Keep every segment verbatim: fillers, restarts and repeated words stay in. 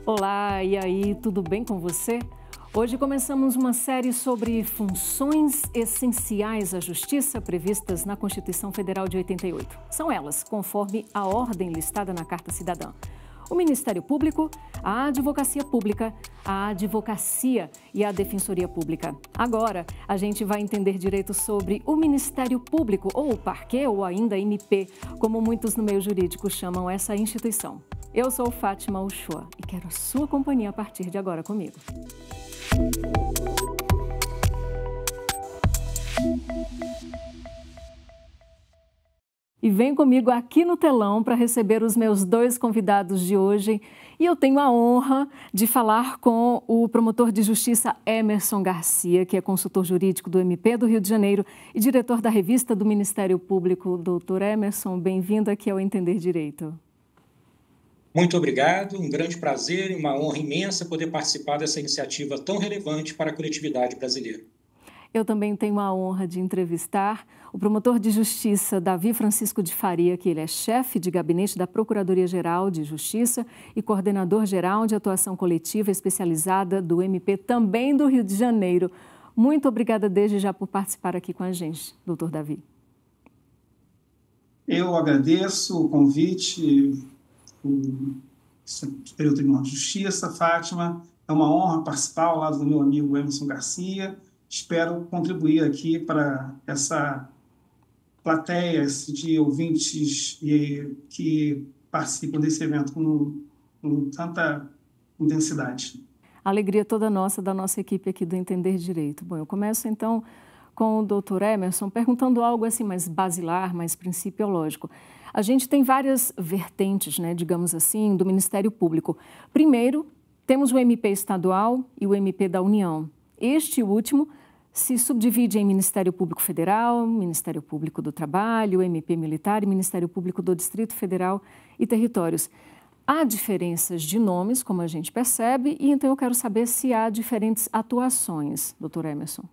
Olá, e aí, tudo bem com você? Hoje começamos uma série sobre funções essenciais à justiça previstas na Constituição Federal de oitenta e oito. São elas, conforme a ordem listada na Carta Cidadã: o Ministério Público, a Advocacia Pública, a Advocacia e a Defensoria Pública. Agora, a gente vai entender direito sobre o Ministério Público, ou o Parquê, ou ainda M P, como muitos no meio jurídico chamam essa instituição. Eu sou Fátima Uchoa e quero a sua companhia a partir de agora comigo. E vem comigo aqui no telão para receber os meus dois convidados de hoje. E eu tenho a honra de falar com o promotor de justiça Emerson Garcia, que é consultor jurídico do M P do Rio de Janeiro e diretor da revista do Ministério Público. Doutor Emerson, bem-vindo aqui ao Entender Direito. Muito obrigado, um grande prazer e uma honra imensa poder participar dessa iniciativa tão relevante para a coletividade brasileira. Eu também tenho a honra de entrevistar o promotor de justiça Davi Francisco de Faria, que ele é chefe de gabinete da Procuradoria-Geral de Justiça e coordenador-geral de atuação coletiva especializada do M P, também do Rio de Janeiro. Muito obrigada desde já por participar aqui com a gente, doutor Davi. Eu agradeço o convite, o Superior Tribunal de Justiça, Fátima. É uma honra participar ao lado do meu amigo Emerson Garcia. Espero contribuir aqui para essa plateia de ouvintes que participam desse evento com, com tanta intensidade. A alegria toda nossa, da nossa equipe aqui do Entender Direito. Bom, eu começo então com o doutor Emerson perguntando algo assim mais basilar, mais principiológico. A gente tem várias vertentes, né, digamos assim, do Ministério Público. Primeiro, temos o M P estadual e o M P da União. Este último se subdivide em Ministério Público Federal, Ministério Público do Trabalho, M P Militar e Ministério Público do Distrito Federal e Territórios. Há diferenças de nomes, como a gente percebe, e então eu quero saber se há diferentes atuações, doutor Emerson.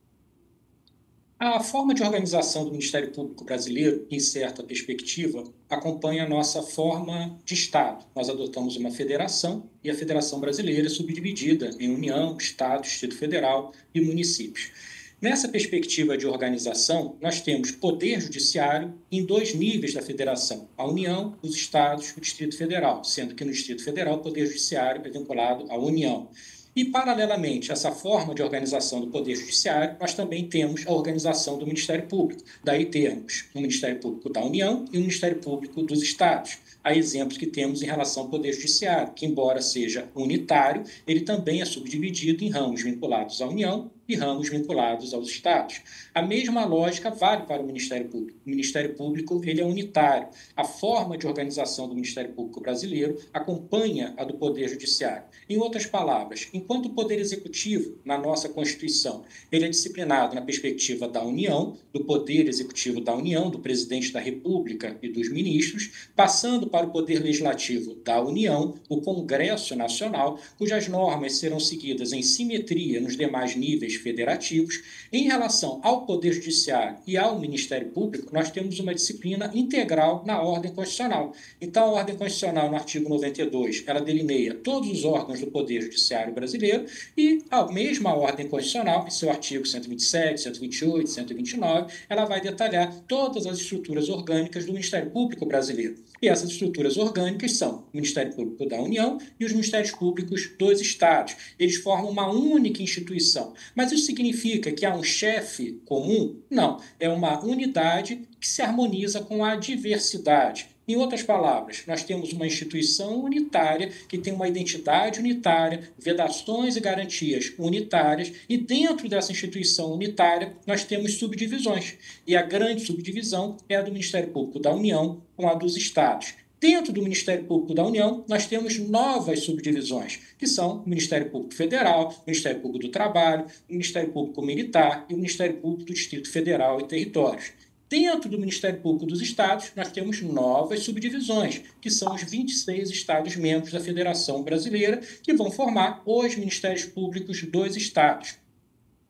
A forma de organização do Ministério Público brasileiro, em certa perspectiva, acompanha a nossa forma de Estado. Nós adotamos uma federação e a Federação Brasileira é subdividida em União, Estado, Distrito Federal e municípios. Nessa perspectiva de organização, nós temos poder judiciário em dois níveis da federação: a União, os Estados e o Distrito Federal, sendo que no Distrito Federal o poder judiciário é vinculado à União. E, paralelamente a essa forma de organização do Poder Judiciário, nós também temos a organização do Ministério Público. Daí temos o Ministério Público da União e o Ministério Público dos Estados. Há exemplos que temos em relação ao Poder Judiciário, que, embora seja unitário, ele também é subdividido em ramos vinculados à União e ramos vinculados aos Estados. A mesma lógica vale para o Ministério Público. O Ministério Público ele é unitário. A forma de organização do Ministério Público brasileiro acompanha a do Poder Judiciário. Em outras palavras, enquanto o Poder Executivo, na nossa Constituição, ele é disciplinado na perspectiva da União, do Poder Executivo da União, do Presidente da República e dos ministros, passando para o Poder Legislativo da União, o Congresso Nacional, cujas normas serão seguidas em simetria nos demais níveis federativos. Em relação ao Poder Judiciário e ao Ministério Público, nós temos uma disciplina integral na ordem constitucional. Então, a ordem constitucional, no artigo noventa e dois, ela delineia todos os órgãos do Poder Judiciário brasileiro e a mesma ordem constitucional, em seu artigo cento e vinte e sete, cento e vinte e oito, cento e vinte e nove, ela vai detalhar todas as estruturas orgânicas do Ministério Público brasileiro. E essas estruturas orgânicas são o Ministério Público da União e os Ministérios Públicos dos Estados. Eles formam uma única instituição. Mas isso significa que há um chefe comum? Não. É uma unidade que se harmoniza com a diversidade. Em outras palavras, nós temos uma instituição unitária que tem uma identidade unitária, vedações e garantias unitárias, e dentro dessa instituição unitária nós temos subdivisões. E a grande subdivisão é a do Ministério Público da União com a dos Estados. Dentro do Ministério Público da União, nós temos novas subdivisões, que são o Ministério Público Federal, o Ministério Público do Trabalho, o Ministério Público Militar e o Ministério Público do Distrito Federal e Territórios. Dentro do Ministério Público dos Estados, nós temos novas subdivisões, que são os vinte e seis Estados-membros da Federação Brasileira, que vão formar os Ministérios Públicos dos Estados.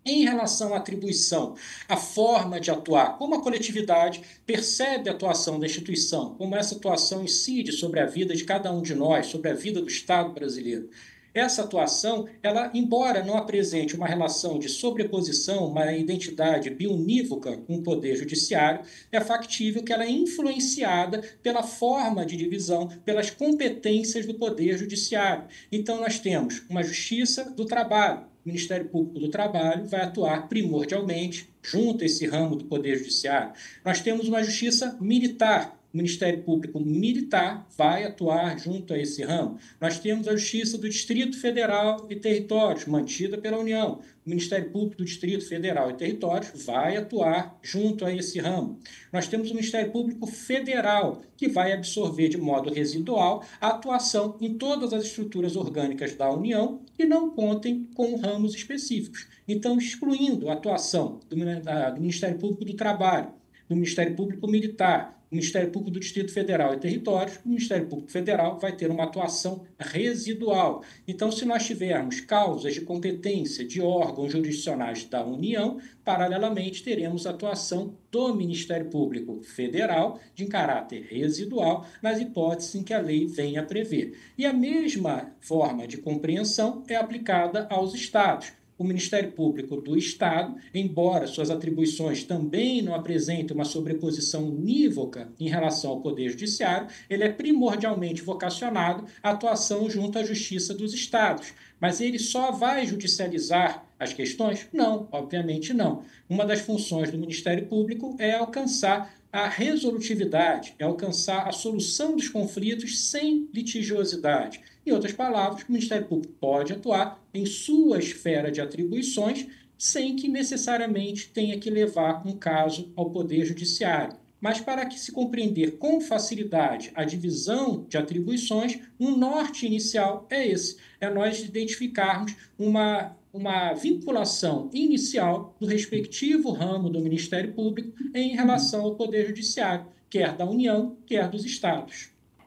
Em relação à atribuição, a forma de atuar, como a coletividade percebe a atuação da instituição, como essa atuação incide sobre a vida de cada um de nós, sobre a vida do Estado brasileiro. Essa atuação, ela, embora não apresente uma relação de sobreposição, uma identidade biunívoca com o Poder Judiciário, é factível que ela é influenciada pela forma de divisão, pelas competências do Poder Judiciário. Então, nós temos uma Justiça do Trabalho. O Ministério Público do Trabalho vai atuar primordialmente junto a esse ramo do Poder Judiciário. Nós temos uma Justiça Militar. O Ministério Público Militar vai atuar junto a esse ramo. Nós temos a Justiça do Distrito Federal e Territórios, mantida pela União. O Ministério Público do Distrito Federal e Territórios vai atuar junto a esse ramo. Nós temos o Ministério Público Federal, que vai absorver de modo residual a atuação em todas as estruturas orgânicas da União que não contem com ramos específicos. Então, excluindo a atuação do Ministério Público do Trabalho, do Ministério Público Militar, o Ministério Público do Distrito Federal e Territórios, o Ministério Público Federal vai ter uma atuação residual. Então, se nós tivermos causas de competência de órgãos jurisdicionais da União, paralelamente teremos a atuação do Ministério Público Federal de caráter residual nas hipóteses em que a lei venha a prever. E a mesma forma de compreensão é aplicada aos estados. O Ministério Público do Estado, embora suas atribuições também não apresentem uma sobreposição unívoca em relação ao Poder Judiciário, ele é primordialmente vocacionado à atuação junto à Justiça dos Estados. Mas ele só vai judicializar as questões? Não, obviamente não. Uma das funções do Ministério Público é alcançar a resolutividade, é alcançar a solução dos conflitos sem litigiosidade. Em outras palavras, o Ministério Público pode atuar em sua esfera de atribuições sem que necessariamente tenha que levar um caso ao Poder Judiciário. Mas para que se compreender com facilidade a divisão de atribuições, um norte inicial é esse, é nós identificarmos uma, uma vinculação inicial do respectivo ramo do Ministério Público em relação ao Poder Judiciário, quer da União, quer dos Estados.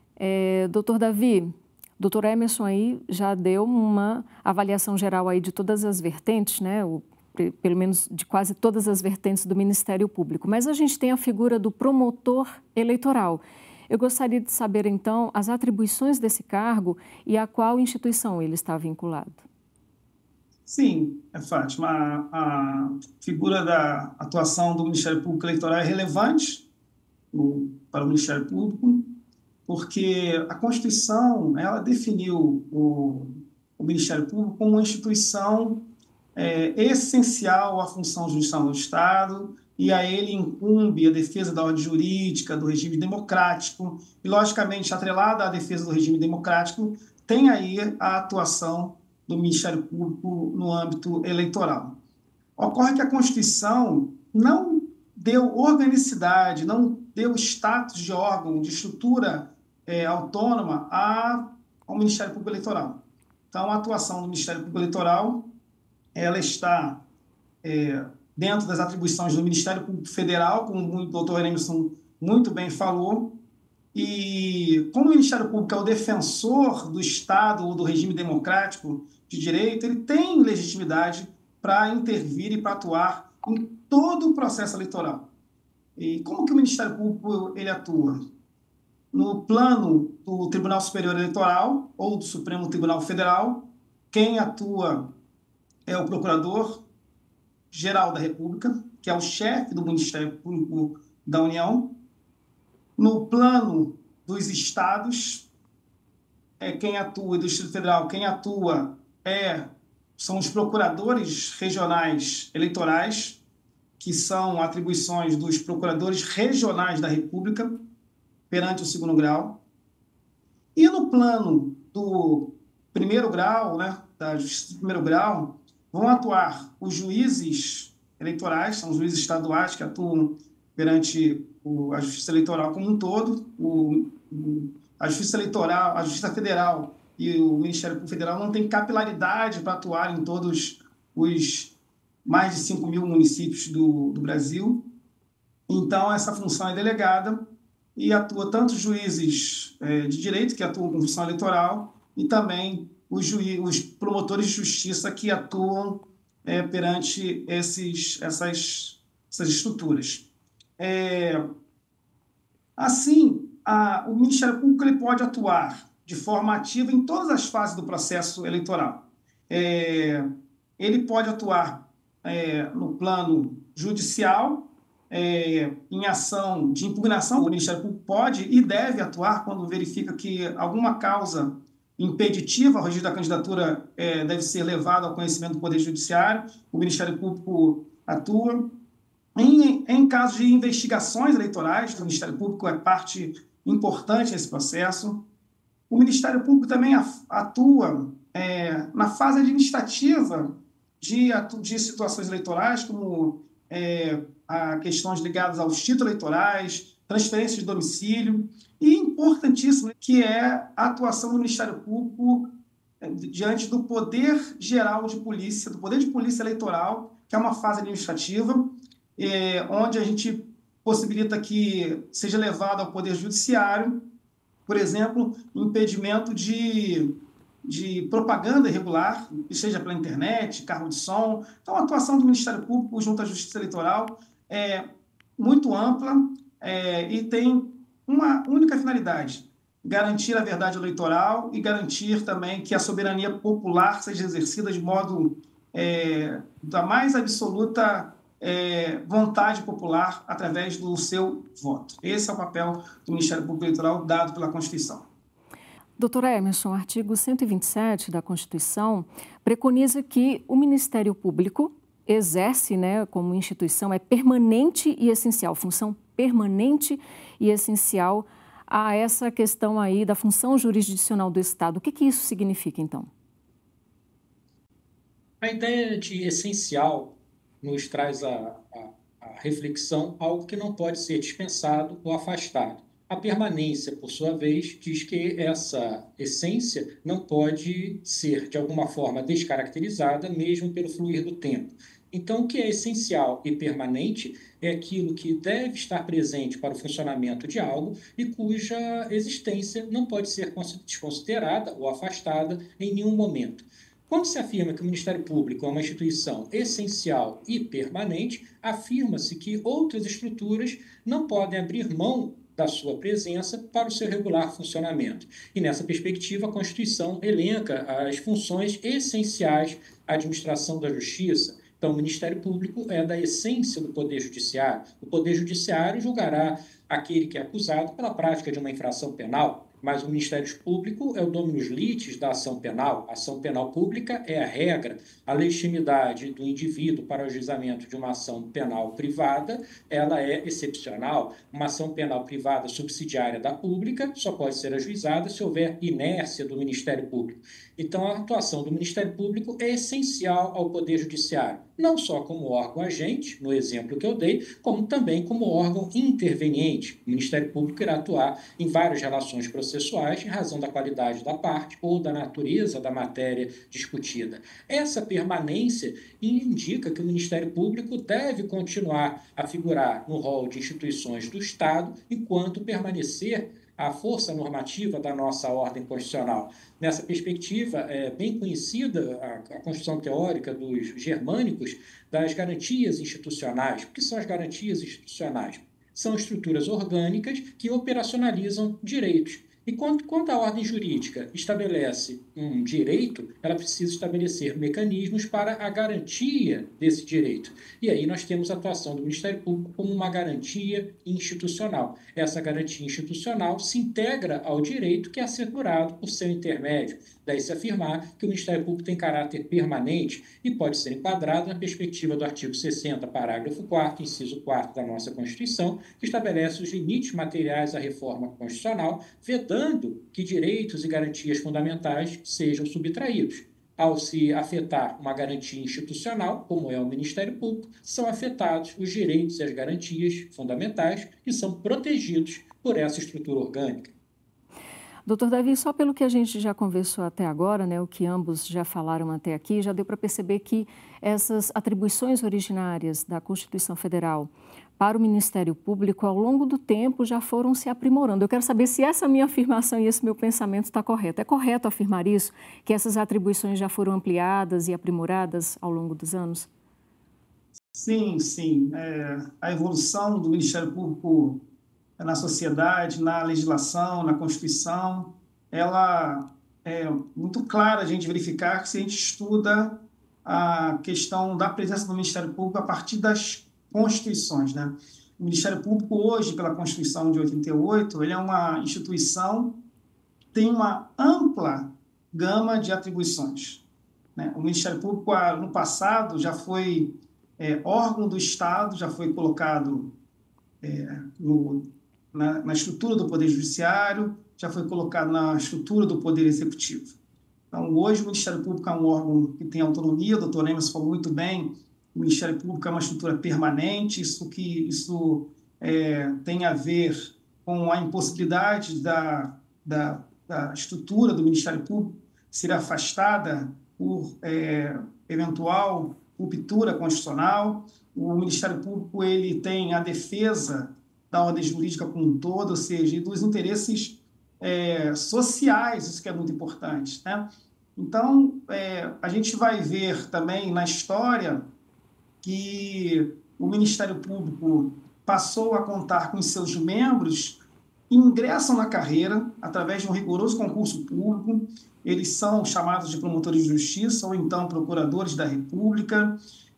É, doutor Davi, doutor Emerson aí já deu uma avaliação geral aí de todas as vertentes, né? O pelo menos de quase todas as vertentes do Ministério Público. Mas a gente tem a figura do promotor eleitoral. Eu gostaria de saber, então, as atribuições desse cargo e a qual instituição ele está vinculado. Sim, é Fátima. A, a figura da atuação do Ministério Público Eleitoral é relevante o, para o Ministério Público, porque a Constituição ela definiu o, o Ministério Público como uma instituição É essencial à função judicial do Estado e a ele incumbe a defesa da ordem jurídica, do regime democrático e, logicamente, atrelada à defesa do regime democrático, tem aí a atuação do Ministério Público no âmbito eleitoral. Ocorre que a Constituição não deu organicidade, não deu status de órgão, de estrutura é, autônoma a, ao Ministério Público Eleitoral. Então, a atuação do Ministério Público Eleitoral ela está é, dentro das atribuições do Ministério Público Federal, como o doutor Emerson muito bem falou, e como o Ministério Público é o defensor do Estado ou do regime democrático de direito, ele tem legitimidade para intervir e para atuar em todo o processo eleitoral. E como que o Ministério Público ele atua? No plano do Tribunal Superior Eleitoral ou do Supremo Tribunal Federal, quem atua é o Procurador-Geral da República, que é o chefe do Ministério Público da União. No plano dos estados, é quem atua, do Distrito Federal, quem atua é, são os procuradores regionais eleitorais, que são atribuições dos procuradores regionais da República perante o segundo grau. E no plano do primeiro grau, né, da Justiça do primeiro grau, vão atuar os juízes eleitorais, são os juízes estaduais que atuam perante o, a Justiça Eleitoral como um todo. O, o, a Justiça Eleitoral, a Justiça Federal e o Ministério Público Federal não têm capilaridade para atuar em todos os mais de cinco mil municípios do, do Brasil. Então, essa função é delegada e atua tanto os juízes é, de direito, que atuam com função eleitoral, e também Os, juiz, os promotores de justiça que atuam é, perante esses, essas, essas estruturas. É, assim, a, o Ministério Público ele pode atuar de forma ativa em todas as fases do processo eleitoral. É, ele pode atuar é, no plano judicial, é, em ação de impugnação. O Ministério Público pode e deve atuar quando verifica que alguma causa impeditiva ao registro da candidatura é, deve ser levada ao conhecimento do Poder Judiciário. O Ministério Público atua. Em, em caso de investigações eleitorais, o Ministério Público é parte importante nesse processo. O Ministério Público também atua é, na fase administrativa de, de situações eleitorais, como é, a questões ligadas aos títulos eleitorais, transferência de domicílio, e importantíssimo, que é a atuação do Ministério Público é, diante do Poder Geral de Polícia, do Poder de Polícia Eleitoral, que é uma fase administrativa, é, onde a gente possibilita que seja levado ao Poder Judiciário, por exemplo, impedimento de, de propaganda irregular, seja pela internet, carro de som. Então, a atuação do Ministério Público junto à Justiça Eleitoral é muito ampla é, e tem uma única finalidade: garantir a verdade eleitoral e garantir também que a soberania popular seja exercida de modo é, da mais absoluta É, vontade popular através do seu voto. Esse é o papel do Ministério Público Eleitoral dado pela Constituição. Doutor Emerson, o artigo cento e vinte e sete da Constituição preconiza que o Ministério Público exerce, né, como instituição, é permanente e essencial, função permanente e essencial a essa questão aí da função jurisdicional do Estado. O que, que isso significa, então? A ideia de essencial nos traz a, a, a reflexão, algo que não pode ser dispensado ou afastado. A permanência, por sua vez, diz que essa essência não pode ser, de alguma forma, descaracterizada, mesmo pelo fluir do tempo. Então, o que é essencial e permanente é aquilo que deve estar presente para o funcionamento de algo e cuja existência não pode ser desconsiderada ou afastada em nenhum momento. Quando se afirma que o Ministério Público é uma instituição essencial e permanente, afirma-se que outras estruturas não podem abrir mão da sua presença para o seu regular funcionamento. E nessa perspectiva, a Constituição elenca as funções essenciais à administração da Justiça. Então, o Ministério Público é da essência do Poder Judiciário. O Poder Judiciário julgará aquele que é acusado pela prática de uma infração penal, mas o Ministério Público é o dominus litis da ação penal. A ação penal pública é a regra. A legitimidade do indivíduo para o ajuizamento de uma ação penal privada, ela é excepcional. Uma ação penal privada subsidiária da pública só pode ser ajuizada se houver inércia do Ministério Público. Então, a atuação do Ministério Público é essencial ao Poder Judiciário, não só como órgão agente, no exemplo que eu dei, como também como órgão interveniente. O Ministério Público irá atuar em várias relações processuais em razão da qualidade da parte ou da natureza da matéria discutida. Essa permanência indica que o Ministério Público deve continuar a figurar no rol de instituições do Estado enquanto permanecer a força normativa da nossa ordem constitucional. Nessa perspectiva, é bem conhecida a, a construção teórica dos germânicos das garantias institucionais. O que são as garantias institucionais? São estruturas orgânicas que operacionalizam direitos. E quanto, quanto a ordem jurídica estabelece um direito, ela precisa estabelecer mecanismos para a garantia desse direito. E aí nós temos a atuação do Ministério Público como uma garantia institucional. Essa garantia institucional se integra ao direito que é assegurado por seu intermédio. Daí se afirmar que o Ministério Público tem caráter permanente e pode ser enquadrado na perspectiva do artigo sessenta, parágrafo quarto, inciso quarto da nossa Constituição, que estabelece os limites materiais à reforma constitucional, vedando que direitos e garantias fundamentais sejam subtraídos. Ao se afetar uma garantia institucional, como é o Ministério Público, são afetados os direitos e as garantias fundamentais que são protegidos por essa estrutura orgânica. Doutor Davi, só pelo que a gente já conversou até agora, né, o que ambos já falaram até aqui, já deu para perceber que essas atribuições originárias da Constituição Federal para o Ministério Público, ao longo do tempo, já foram se aprimorando. Eu quero saber se essa minha afirmação e esse meu pensamento está correto. É correto afirmar isso, que essas atribuições já foram ampliadas e aprimoradas ao longo dos anos? Sim, sim. É, a evolução do Ministério Público na sociedade, na legislação, na Constituição, ela é muito clara a gente verificar que se a gente estuda a questão da presença do Ministério Público a partir das constituições, né? O Ministério Público hoje, pela Constituição de oitenta e oito, ele é uma instituição que tem uma ampla gama de atribuições, né? O Ministério Público, no passado, já foi é, órgão do Estado, já foi colocado é, no Na, na estrutura do Poder Judiciário, já foi colocado na estrutura do Poder Executivo. Então, hoje, o Ministério Público é um órgão que tem autonomia, o doutor Emerson falou muito bem, o Ministério Público é uma estrutura permanente, isso, que, isso é, tem a ver com a impossibilidade da, da, da estrutura do Ministério Público ser afastada por é, eventual ruptura constitucional. O Ministério Público ele tem a defesa da ordem jurídica como um todo, ou seja, e dos interesses é, sociais, isso que é muito importante, né? Então, é, a gente vai ver também na história que o Ministério Público passou a contar com os seus membros que ingressam na carreira através de um rigoroso concurso público, eles são chamados de promotores de justiça ou então procuradores da República,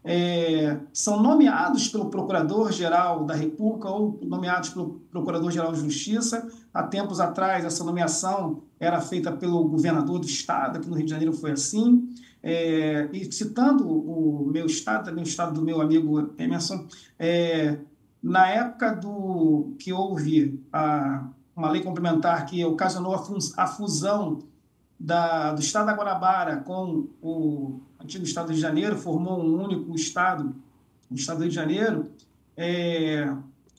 É, são nomeados pelo Procurador-Geral da República ou nomeados pelo Procurador-Geral de Justiça. Há tempos atrás, essa nomeação era feita pelo governador do estado, aqui no Rio de Janeiro foi assim. É, e citando o meu estado, também o estado do meu amigo Emerson, é, na época do, que houve a, uma lei complementar que ocasionou a fusão Da, do estado da Guanabara com o antigo estado do Rio de Janeiro, formou um único estado, o estado do Rio de Janeiro, é,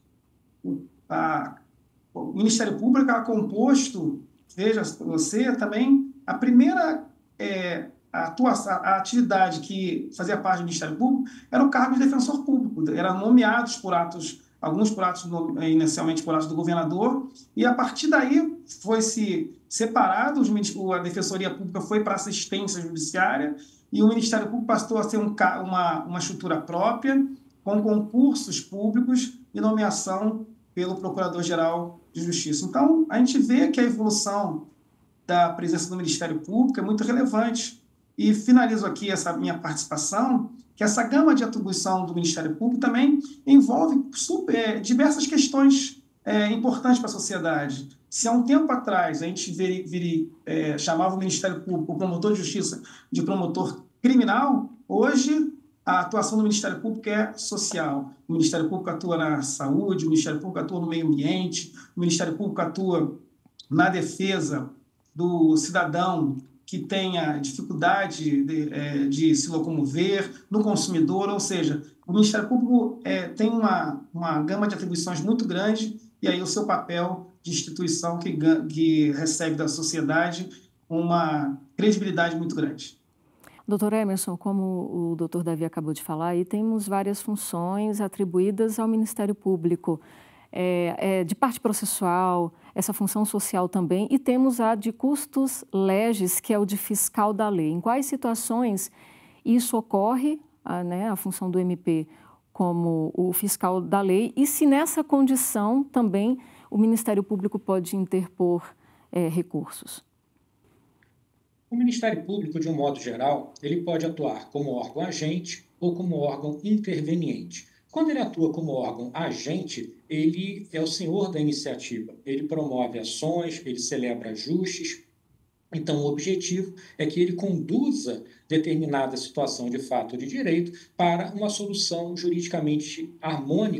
o, a, o Ministério Público é composto, veja você, também a primeira é, a, atuação, a atividade que fazia parte do Ministério Público era o cargo de defensor público, eram nomeados por atos, alguns por atos, inicialmente por atos do governador, e a partir daí foi-se separado, a Defensoria Pública foi para assistência judiciária e o Ministério Público passou a ser um, uma, uma estrutura própria, com concursos públicos e nomeação pelo Procurador-Geral de Justiça. Então, a gente vê que a evolução da presença do Ministério Público é muito relevante. E finalizo aqui essa minha participação, que essa gama de atribuição do Ministério Público também envolve super, diversas questões é, importantes para a sociedade. Se há um tempo atrás a gente viri, viri, é, chamava o Ministério Público, o promotor de justiça, de promotor criminal, hoje a atuação do Ministério Público é social. O Ministério Público atua na saúde, o Ministério Público atua no meio ambiente, o Ministério Público atua na defesa do cidadão que tenha dificuldade de, é, de se locomover, no consumidor, ou seja, o Ministério Público é, tem uma, uma gama de atribuições muito grande e aí o seu papel de instituição que, que recebe da sociedade uma credibilidade muito grande. Doutor Emerson, como o doutor Davi acabou de falar, aí temos várias funções atribuídas ao Ministério Público, é, é, de parte processual, essa função social também, e temos a de custos legis, que é o de fiscal da lei. Em quais situações isso ocorre, a, né, a função do M P como o fiscal da lei, e se nessa condição também o Ministério Público pode interpor é, recursos? O Ministério Público, de um modo geral, ele pode atuar como órgão agente ou como órgão interveniente. Quando ele atua como órgão agente, ele é o senhor da iniciativa, ele promove ações, ele celebra ajustes. Então, o objetivo é que ele conduza determinada situação de fato ou de direito para uma solução juridicamente harmônica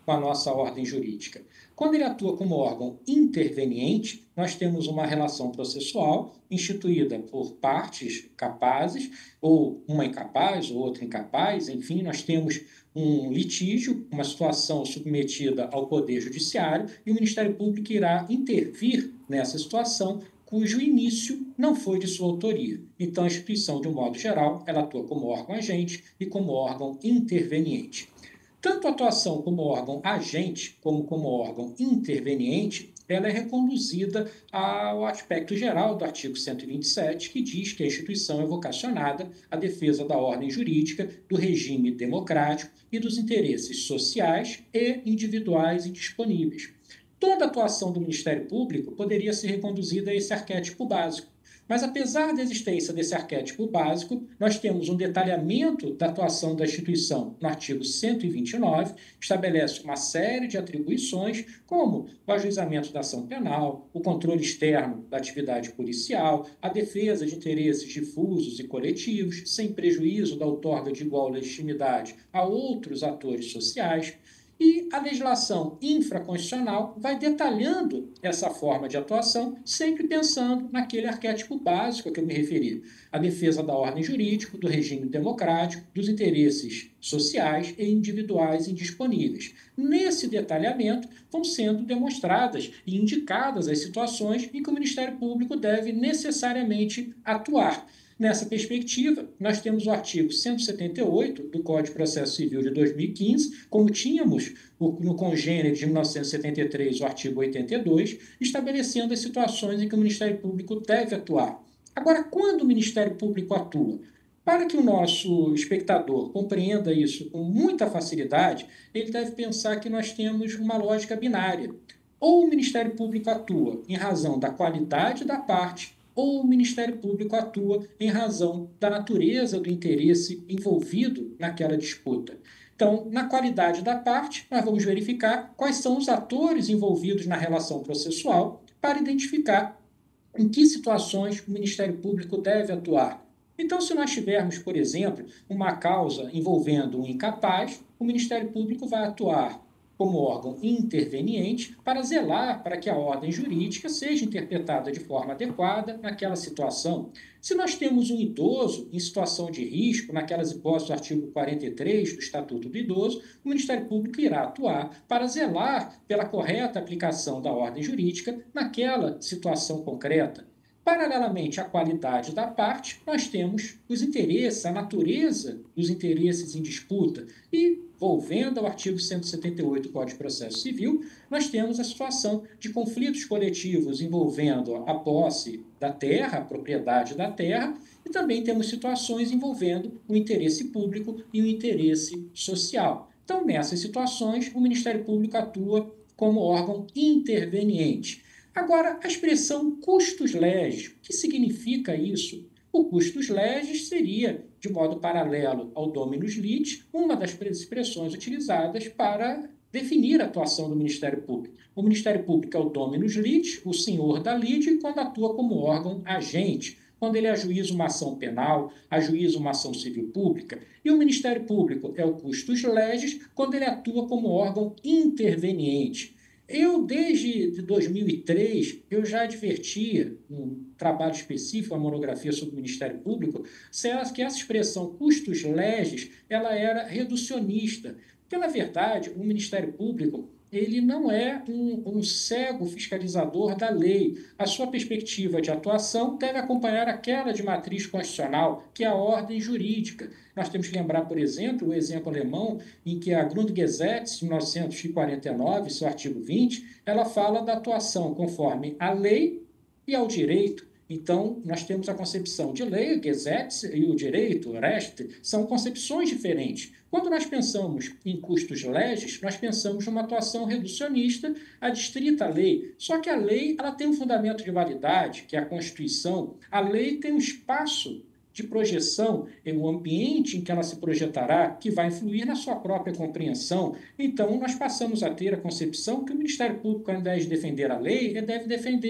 com a nossa ordem jurídica? Quando ele atua como órgão interveniente, nós temos uma relação processual instituída por partes capazes, ou uma incapaz, ou outra incapaz, enfim, nós temos um litígio, uma situação submetida ao Poder Judiciário, e o Ministério Público irá intervir nessa situação, cujo início não foi de sua autoria. Então, a instituição, de um modo geral, ela atua como órgão agente e como órgão interveniente. Tanto a atuação como órgão agente, como como órgão interveniente, ela é reconduzida ao aspecto geral do artigo cento e vinte e sete, que diz que a instituição é vocacionada à defesa da ordem jurídica, do regime democrático e dos interesses sociais e individuais indisponíveis. Toda a atuação do Ministério Público poderia ser reconduzida a esse arquétipo básico. Mas, apesar da existência desse arquétipo básico, nós temos um detalhamento da atuação da instituição no artigo cento e vinte e nove, que estabelece uma série de atribuições, como o ajuizamento da ação penal, o controle externo da atividade policial, a defesa de interesses difusos e coletivos, sem prejuízo da outorga de igual legitimidade a outros atores sociais. E a legislação infraconstitucional vai detalhando essa forma de atuação, sempre pensando naquele arquétipo básico a que eu me referi: a defesa da ordem jurídica, do regime democrático, dos interesses sociais e individuais indisponíveis. Nesse detalhamento, vão sendo demonstradas e indicadas as situações em que o Ministério Público deve necessariamente atuar. Nessa perspectiva, nós temos o artigo cento e setenta e oito do Código de Processo Civil de dois mil e quinze, como tínhamos no congênere de mil novecentos e setenta e três, o artigo oitenta e dois, estabelecendo as situações em que o Ministério Público deve atuar. Agora, quando o Ministério Público atua? Para que o nosso espectador compreenda isso com muita facilidade, ele deve pensar que nós temos uma lógica binária. Ou o Ministério Público atua em razão da qualidade da parte, ou o Ministério Público atua em razão da natureza do interesse envolvido naquela disputa. Então, na qualidade da parte, nós vamos verificar quais são os atores envolvidos na relação processual para identificar em que situações o Ministério Público deve atuar. Então, se nós tivermos, por exemplo, uma causa envolvendo um incapaz, o Ministério Público vai atuar como órgão interveniente para zelar para que a ordem jurídica seja interpretada de forma adequada naquela situação. Se nós temos um idoso em situação de risco, naquelas hipóteses do artigo quarenta e três do Estatuto do Idoso, o Ministério Público irá atuar para zelar pela correta aplicação da ordem jurídica naquela situação concreta. Paralelamente à qualidade da parte, nós temos os interesses, a natureza dos interesses em disputa. E, volvendo ao artigo cento e setenta e oito do Código de Processo Civil, nós temos a situação de conflitos coletivos envolvendo a posse da terra, a propriedade da terra, e também temos situações envolvendo o interesse público e o interesse social. Então, nessas situações, o Ministério Público atua como órgão interveniente. Agora, a expressão custos legis, o que significa isso? O custos legis seria, de modo paralelo ao dominus lit, uma das expressões utilizadas para definir a atuação do Ministério Público. O Ministério Público é o dominus lit, o senhor da lide, quando atua como órgão agente, quando ele ajuiza uma ação penal, ajuiza uma ação civil pública. E o Ministério Público é o custos legis, quando ele atua como órgão interveniente. Eu, desde dois mil e três, eu já advertia, num trabalho específico, uma monografia sobre o Ministério Público, que essa expressão custos legis, ela era reducionista. Porque, na verdade, o Ministério Público ele não é um, um cego fiscalizador da lei. A sua perspectiva de atuação deve acompanhar aquela de matriz constitucional, que é a ordem jurídica. Nós temos que lembrar, por exemplo, o exemplo alemão, em que a Grundgesetz, de mil novecentos e quarenta e nove, seu artigo vinte, ela fala da atuação conforme a lei e ao direito. Então, nós temos a concepção de lei, Gesetz, e o direito, Recht, são concepções diferentes. Quando nós pensamos em custos legis, nós pensamos numa atuação reducionista adstrita à lei. Só que a lei ela tem um fundamento de validade, que é a Constituição. A lei tem um espaço de projeção em um ambiente em que ela se projetará, que vai influir na sua própria compreensão. Então, nós passamos a ter a concepção que o Ministério Público, ao invés de defender a lei, ele deve defender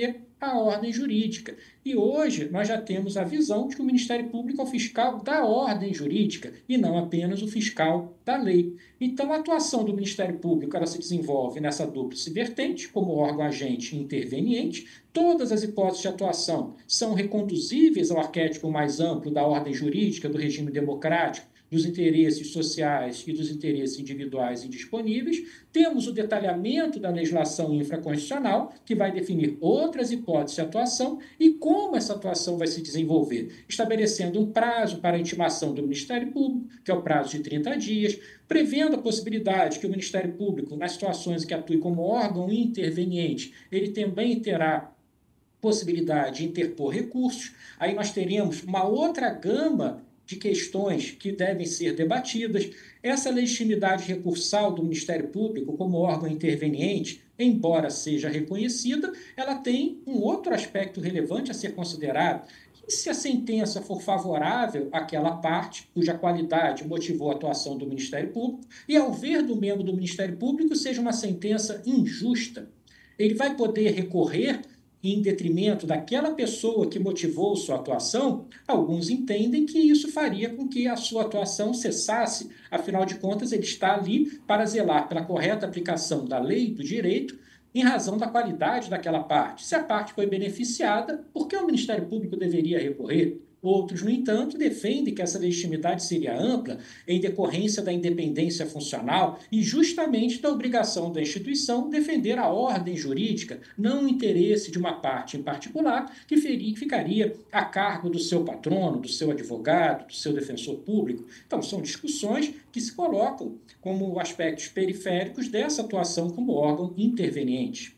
à ordem jurídica. E hoje nós já temos a visão de que o Ministério Público é o fiscal da ordem jurídica e não apenas o fiscal da lei. Então, a atuação do Ministério Público ela se desenvolve nessa dúplice vertente, como órgão agente e interveniente. Todas as hipóteses de atuação são reconduzíveis ao arquétipo mais amplo da ordem jurídica, do regime democrático, dos interesses sociais e dos interesses individuais indisponíveis. Temos o detalhamento da legislação infraconstitucional, que vai definir outras hipóteses de atuação e como essa atuação vai se desenvolver, estabelecendo um prazo para a intimação do Ministério Público, que é o prazo de trinta dias, prevendo a possibilidade que o Ministério Público, nas situações em que atue como órgão interveniente, ele também terá possibilidade de interpor recursos. Aí nós teremos uma outra gama de questões que devem ser debatidas. Essa legitimidade recursal do Ministério Público como órgão interveniente, embora seja reconhecida, ela tem um outro aspecto relevante a ser considerado. E se a sentença for favorável àquela parte cuja qualidade motivou a atuação do Ministério Público, e ao ver do membro do Ministério Público seja uma sentença injusta, ele vai poder recorrer em detrimento daquela pessoa que motivou sua atuação. Alguns entendem que isso faria com que a sua atuação cessasse. Afinal de contas, ele está ali para zelar pela correta aplicação da lei e do direito em razão da qualidade daquela parte. Se a parte foi beneficiada, por que o Ministério Público deveria recorrer? Outros, no entanto, defendem que essa legitimidade seria ampla em decorrência da independência funcional e justamente da obrigação da instituição defender a ordem jurídica, não o interesse de uma parte em particular que ficaria a cargo do seu patrono, do seu advogado, do seu defensor público. Então, são discussões que se colocam como aspectos periféricos dessa atuação como órgão interveniente.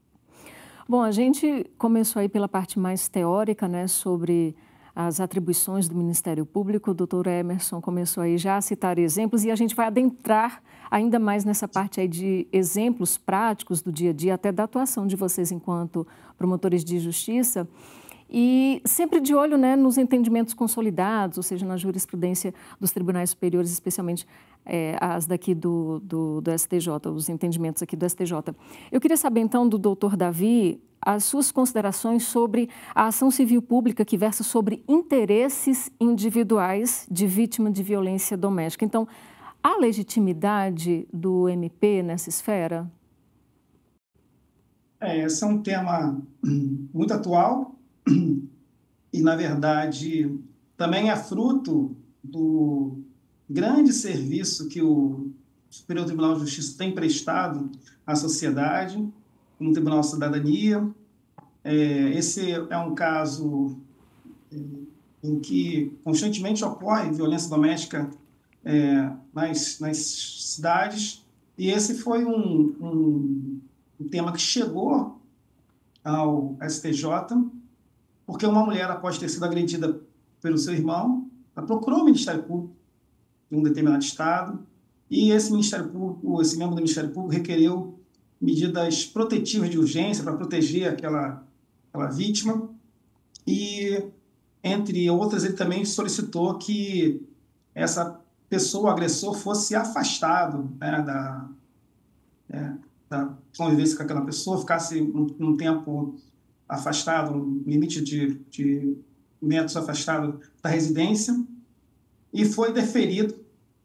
Bom, a gente começou aí pela parte mais teórica, né, sobre as atribuições do Ministério Público. O doutor Emerson começou aí já a citar exemplos e a gente vai adentrar ainda mais nessa parte aí de exemplos práticos do dia a dia, até da atuação de vocês enquanto promotores de justiça. E sempre de olho, né, nos entendimentos consolidados, ou seja, na jurisprudência dos tribunais superiores, especialmente é, as daqui do, do, do S T J, os entendimentos aqui do S T J. Eu queria saber, então, do doutor Davi, as suas considerações sobre a ação civil pública que versa sobre interesses individuais de vítima de violência doméstica. Então, há legitimidade do M P nessa esfera? É, esse é um tema muito atual e, na verdade, também é fruto do grande serviço que o Superior Tribunal de Justiça tem prestado à sociedade, no Tribunal de Cidadania. É, esse é um caso é, em que constantemente ocorre violência doméstica é, nas, nas cidades, e esse foi um, um, um tema que chegou ao S T J, porque uma mulher, após ter sido agredida pelo seu irmão, ela procurou o Ministério Público de um determinado estado, e esse Ministério Público, esse membro do Ministério Público requereu medidas protetivas de urgência para proteger aquela, aquela vítima, e, entre outras, ele também solicitou que essa pessoa, o agressor, fosse afastado, né, da, é, da convivência com aquela pessoa, ficasse um, um tempo afastado, um limite de, de metros afastado da residência, e foi deferido.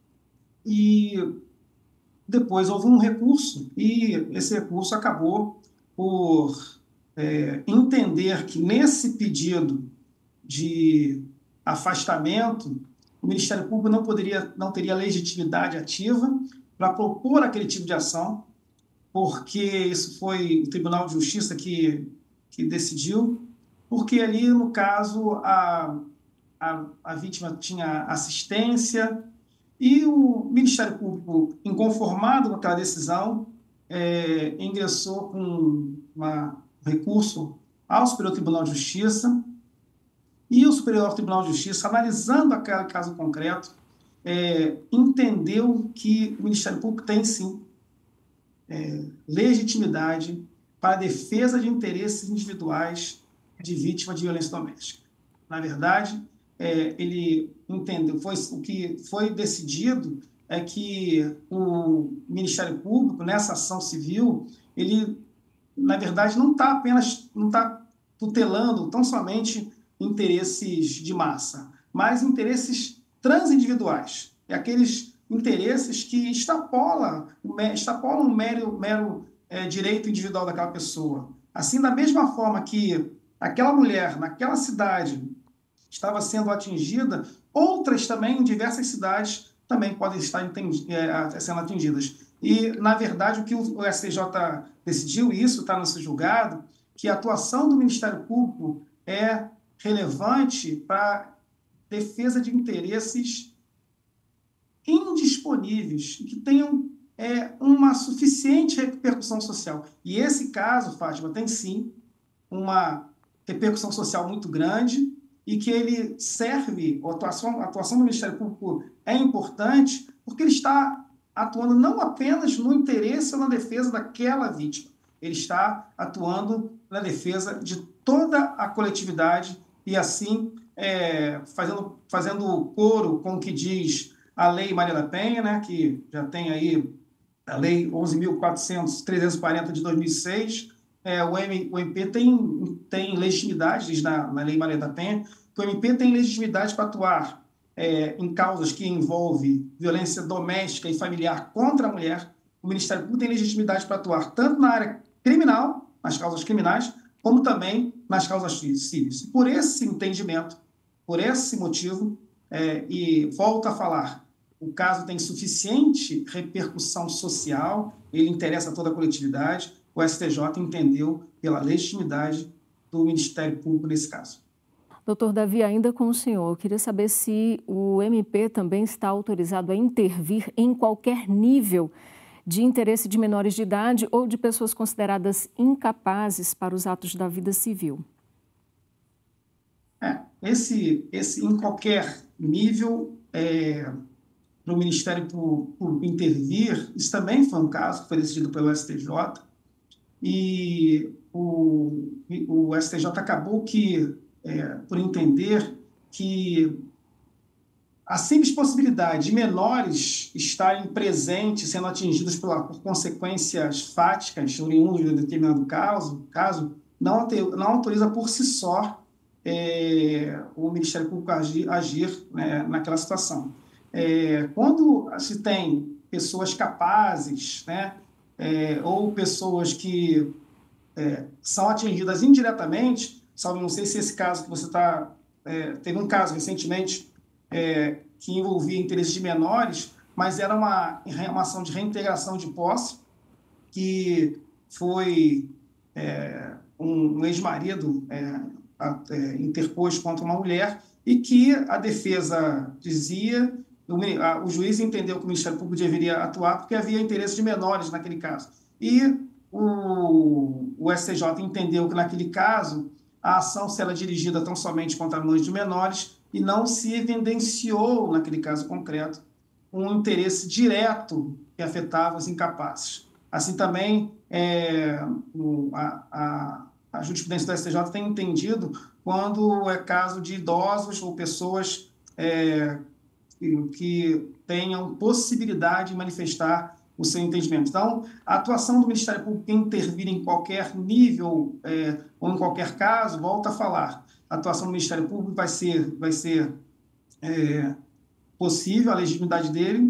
E depois houve um recurso, e esse recurso acabou por é, entender que nesse pedido de afastamento, o Ministério Público não, poderia, não teria legitimidade ativa para propor aquele tipo de ação, porque isso foi o Tribunal de Justiça que, que decidiu, porque ali, no caso, a, a, a vítima tinha assistência, e o Ministério Público, inconformado com aquela decisão, é, ingressou com uma, um recurso ao Superior Tribunal de Justiça, e o Superior Tribunal de Justiça, analisando aquele caso concreto, é, entendeu que o Ministério Público tem, sim, é, legitimidade para a defesa de interesses individuais de vítima de violência doméstica. Na verdade, é, ele entendeu, foi, o que foi decidido é que o Ministério Público, nessa ação civil, ele, na verdade, não está apenas, não está tutelando tão somente interesses de massa, mas interesses transindividuais, e aqueles interesses que extrapolam, extrapolam o mero, mero é, direito individual daquela pessoa. Assim, da mesma forma que aquela mulher, naquela cidade, estava sendo atingida, outras também, em diversas cidades, também podem estar é, sendo atingidas. E, na verdade, o que o S T J decidiu, e isso está no seu julgado, que a atuação do Ministério Público é relevante para defesa de interesses indisponíveis, que tenham é, uma suficiente repercussão social. E esse caso, Fátima, tem sim uma repercussão social muito grande e que ele serve, a atuação, a atuação do Ministério Público é importante porque ele está atuando não apenas no interesse ou na defesa daquela vítima, ele está atuando na defesa de toda a coletividade e, assim, é, fazendo, fazendo coro com o que diz a Lei Maria da Penha, né, que já tem aí a Lei onze mil trezentos e quarenta de dois mil e seis, é, o, M, o M P tem, tem legitimidade, diz na, na Lei Maria da Penha, que o M P tem legitimidade para atuar é, em causas que envolvem violência doméstica e familiar contra a mulher. O Ministério Público tem legitimidade para atuar tanto na área criminal, nas causas criminais, como também nas causas civis. Por esse entendimento, por esse motivo, é, e volto a falar, o caso tem suficiente repercussão social, ele interessa a toda a coletividade, o S T J entendeu pela legitimidade do Ministério Público nesse caso. Doutor Davi, ainda com o senhor, eu queria saber se o M P também está autorizado a intervir em qualquer nível de interesse de menores de idade ou de pessoas consideradas incapazes para os atos da vida civil. É, esse, esse em qualquer nível, é, para o Ministério Público intervir, isso também foi um caso que foi decidido pelo S T J, e o, o S T J acabou que, é, por entender que a simples possibilidade de menores estarem presentes, sendo atingidos por, por consequências fáticas oriundas de determinado caso, caso não, não autoriza por si só é, o Ministério Público agir, agir né, naquela situação. É, quando se tem pessoas capazes, né, é, ou pessoas que é, são atingidas indiretamente, salvo, não sei se esse caso que você está... É, teve um caso recentemente é, que envolvia interesses de menores, mas era uma, uma ação de reintegração de posse que foi é, um, um ex-marido é, é, interpôs contra uma mulher e que a defesa dizia... O, a, o juiz entendeu que o Ministério Público deveria atuar porque havia interesse de menores naquele caso. E o, o S T J entendeu que, naquele caso, a ação será dirigida tão somente contra mães de menores e não se evidenciou, naquele caso concreto, um interesse direto que afetava os incapazes. Assim também, é, o, a, a, a jurisprudência do S T J tem entendido quando é caso de idosos ou pessoas é, que tenham possibilidade de manifestar o seu entendimento. Então, a atuação do Ministério Público em intervir em qualquer nível é, ou em qualquer caso, volta a falar, a atuação do Ministério Público vai ser, vai ser é, possível, a legitimidade dele,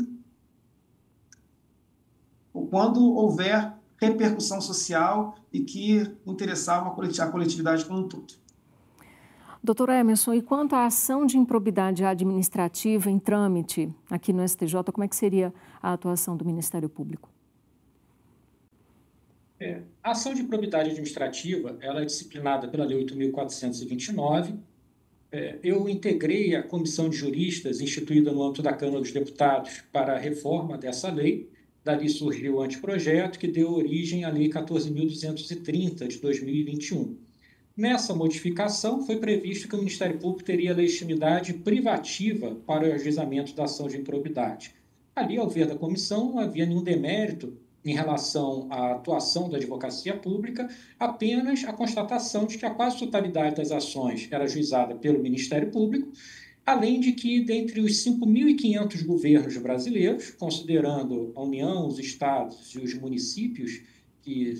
quando houver repercussão social e que interessar uma coletividade, a coletividade como um todo. Doutor Emerson, e quanto à ação de improbidade administrativa em trâmite aqui no S T J, como é que seria a atuação do Ministério Público? É, a ação de improbidade administrativa ela é disciplinada pela Lei oito mil quatrocentos e vinte e nove. É, eu integrei a comissão de juristas instituída no âmbito da Câmara dos Deputados para a reforma dessa lei. Dali surgiu o anteprojeto que deu origem à Lei quatorze mil duzentos e trinta de dois mil e vinte e um. Nessa modificação, foi previsto que o Ministério Público teria legitimidade privativa para o ajuizamento da ação de improbidade. Ali, ao ver da comissão, não havia nenhum demérito em relação à atuação da advocacia pública, apenas a constatação de que a quase totalidade das ações era ajuizada pelo Ministério Público, além de que, dentre os cinco mil e quinhentos governos brasileiros, considerando a União, os estados e os municípios que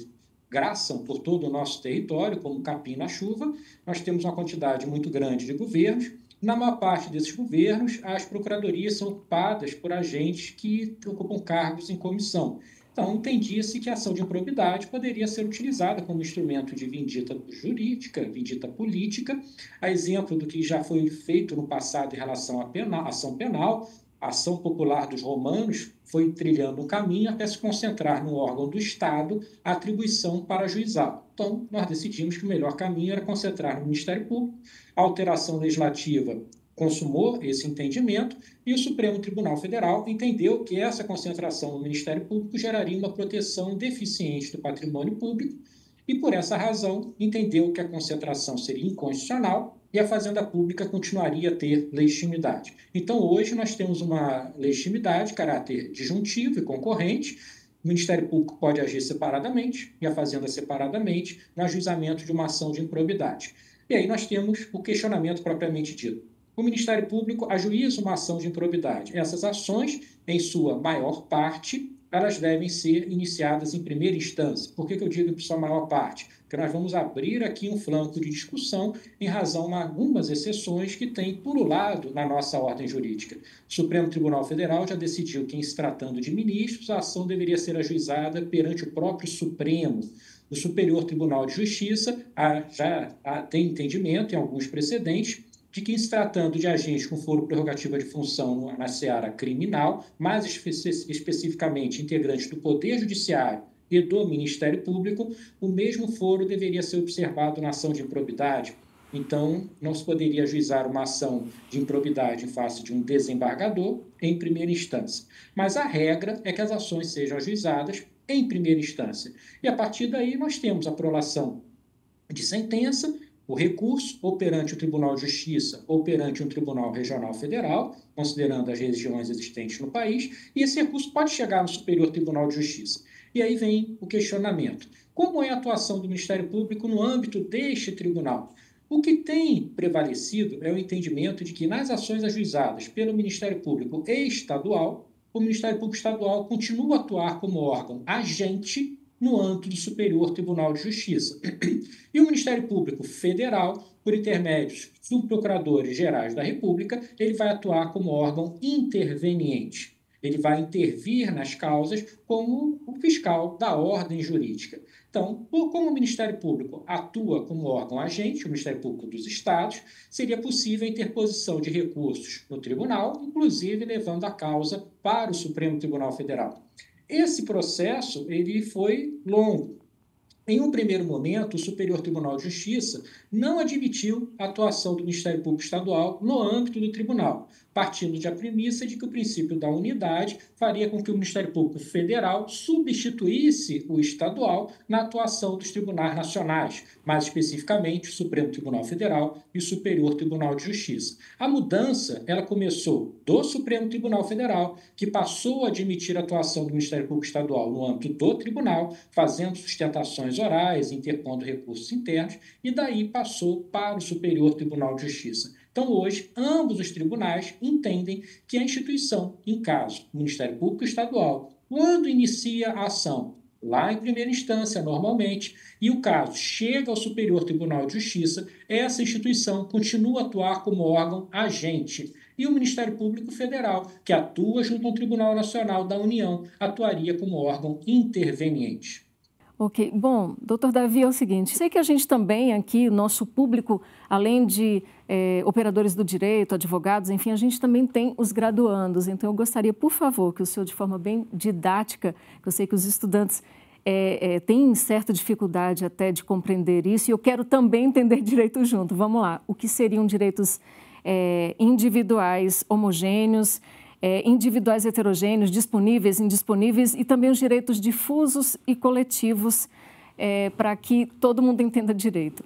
graçam por todo o nosso território, como capim na chuva. Nós temos uma quantidade muito grande de governos. Na maior parte desses governos, as procuradorias são ocupadas por agentes que ocupam cargos em comissão. Então, entendia-se que a ação de improbidade poderia ser utilizada como instrumento de vindita jurídica, vindita política, a exemplo do que já foi feito no passado em relação à penal, ação penal. A ação popular dos romanos foi trilhando um caminho até se concentrar no órgão do Estado a atribuição para ajuizá-lo. Então, nós decidimos que o melhor caminho era concentrar no Ministério Público. A alteração legislativa consumou esse entendimento e o Supremo Tribunal Federal entendeu que essa concentração no Ministério Público geraria uma proteção deficiente do patrimônio público e, por essa razão, entendeu que a concentração seria inconstitucional e a Fazenda Pública continuaria a ter legitimidade. Então, hoje, nós temos uma legitimidade de caráter disjuntivo e concorrente. O Ministério Público pode agir separadamente e a Fazenda separadamente no ajuizamento de uma ação de improbidade. E aí nós temos o questionamento propriamente dito. O Ministério Público ajuiza uma ação de improbidade. Essas ações, em sua maior parte, elas devem ser iniciadas em primeira instância. Por que que eu digo em sua maior parte? Porque nós vamos abrir aqui um flanco de discussão em razão de algumas exceções que têm pululado na nossa ordem jurídica. O Supremo Tribunal Federal já decidiu que, em se tratando de ministros, a ação deveria ser ajuizada perante o próprio Supremo. O Superior Tribunal de Justiça já tem entendimento, em alguns precedentes, de que, em se tratando de agentes com foro prerrogativa de função na seara criminal, mais espe especificamente integrantes do Poder Judiciário e do Ministério Público, o mesmo foro deveria ser observado na ação de improbidade. Então, não se poderia ajuizar uma ação de improbidade em face de um desembargador em primeira instância. Mas a regra é que as ações sejam ajuizadas em primeira instância. E, a partir daí, nós temos a prolação de sentença, o recurso, ou perante o Tribunal de Justiça, ou perante um Tribunal Regional Federal, considerando as regiões existentes no país, e esse recurso pode chegar no Superior Tribunal de Justiça. E aí vem o questionamento. Como é a atuação do Ministério Público no âmbito deste tribunal? O que tem prevalecido é o entendimento de que, nas ações ajuizadas pelo Ministério Público Estadual, o Ministério Público Estadual continua a atuar como órgão agente no âmbito do Superior Tribunal de Justiça. E o Ministério Público Federal, por intermédios dos subprocuradores gerais da República, ele vai atuar como órgão interveniente. Ele vai intervir nas causas como o fiscal da ordem jurídica. Então, como o Ministério Público atua como órgão agente, o Ministério Público dos Estados, seria possível a interposição de recursos no tribunal, inclusive levando a causa para o Supremo Tribunal Federal. Esse processo ele foi longo. Em um primeiro momento, o Superior Tribunal de Justiça não admitiu a atuação do Ministério Público Estadual no âmbito do tribunal, partindo da premissa de que o princípio da unidade faria com que o Ministério Público Federal substituísse o estadual na atuação dos tribunais nacionais, mais especificamente o Supremo Tribunal Federal e o Superior Tribunal de Justiça. A mudança ela começou do Supremo Tribunal Federal, que passou a admitir a atuação do Ministério Público Estadual no âmbito do tribunal, fazendo sustentações orais, interpondo recursos internos, e daí passou para o Superior Tribunal de Justiça. Então, hoje, ambos os tribunais entendem que a instituição, em caso, o Ministério Público Estadual, quando inicia a ação, lá em primeira instância, normalmente, e o caso chega ao Superior Tribunal de Justiça, essa instituição continua a atuar como órgão agente. E o Ministério Público Federal, que atua junto ao Tribunal Nacional da União, atuaria como órgão interveniente. Ok. Bom, doutor Davi, é o seguinte, sei que a gente também aqui, nosso público, além de eh, operadores do direito, advogados, enfim, a gente também tem os graduandos. Então, eu gostaria, por favor, que o senhor, de forma bem didática, que eu sei que os estudantes eh, eh, têm certa dificuldade até de compreender isso, e eu quero também entender direito junto. Vamos lá. O que seriam direitos eh, individuais homogêneos, É, individuais heterogêneos, disponíveis, indisponíveis e também os direitos difusos e coletivos é, para que todo mundo entenda direito.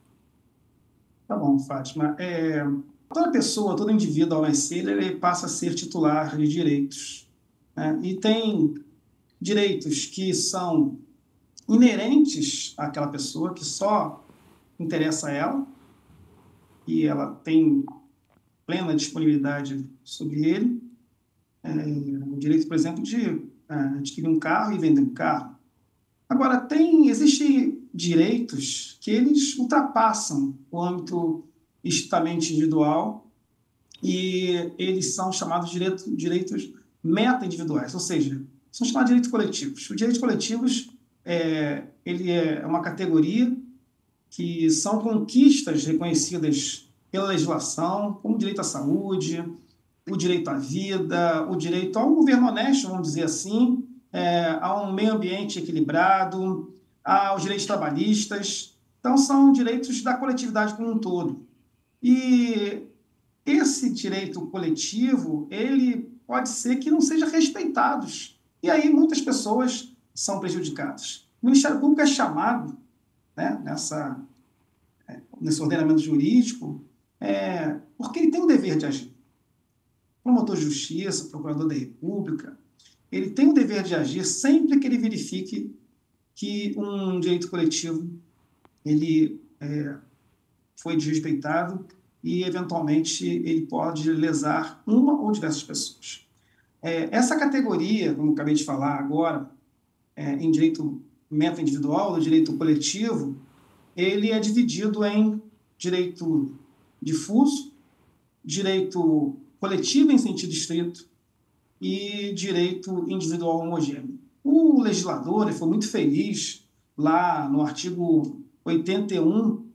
Tá bom, Fátima. É, toda pessoa, todo indivíduo ao nascer, ele passa a ser titular de direitos, né? E tem direitos que são inerentes àquela pessoa, que só interessa a ela, e ela tem plena disponibilidade sobre ele. É, o direito, por exemplo, de é, adquirir um carro e vender um carro. Agora, tem, existem direitos que eles ultrapassam o âmbito estritamente individual e eles são chamados de direito, direitos meta-individuais, ou seja, são chamados de direitos coletivos. Os direitos coletivos é, ele é uma categoria que são conquistas reconhecidas pela legislação, como o direito à saúde, o direito à vida, o direito a um governo honesto, vamos dizer assim, é, a um meio ambiente equilibrado, aos direitos trabalhistas. Então, são direitos da coletividade como um todo. E esse direito coletivo, ele pode ser que não seja respeitado. E aí muitas pessoas são prejudicadas. O Ministério Público é chamado, né, nessa, nesse ordenamento jurídico, é, porque ele tem o dever de agir. Promotor de justiça, procurador da República, ele tem o dever de agir sempre que ele verifique que um direito coletivo ele é, foi desrespeitado e, eventualmente, ele pode lesar uma ou diversas pessoas. É, essa categoria, como eu acabei de falar agora, é, em direito meta-individual, no direito coletivo, ele é dividido em direito difuso, direito coletivo em sentido estrito e direito individual homogêneo. O legislador ele foi muito feliz lá no artigo oitenta e um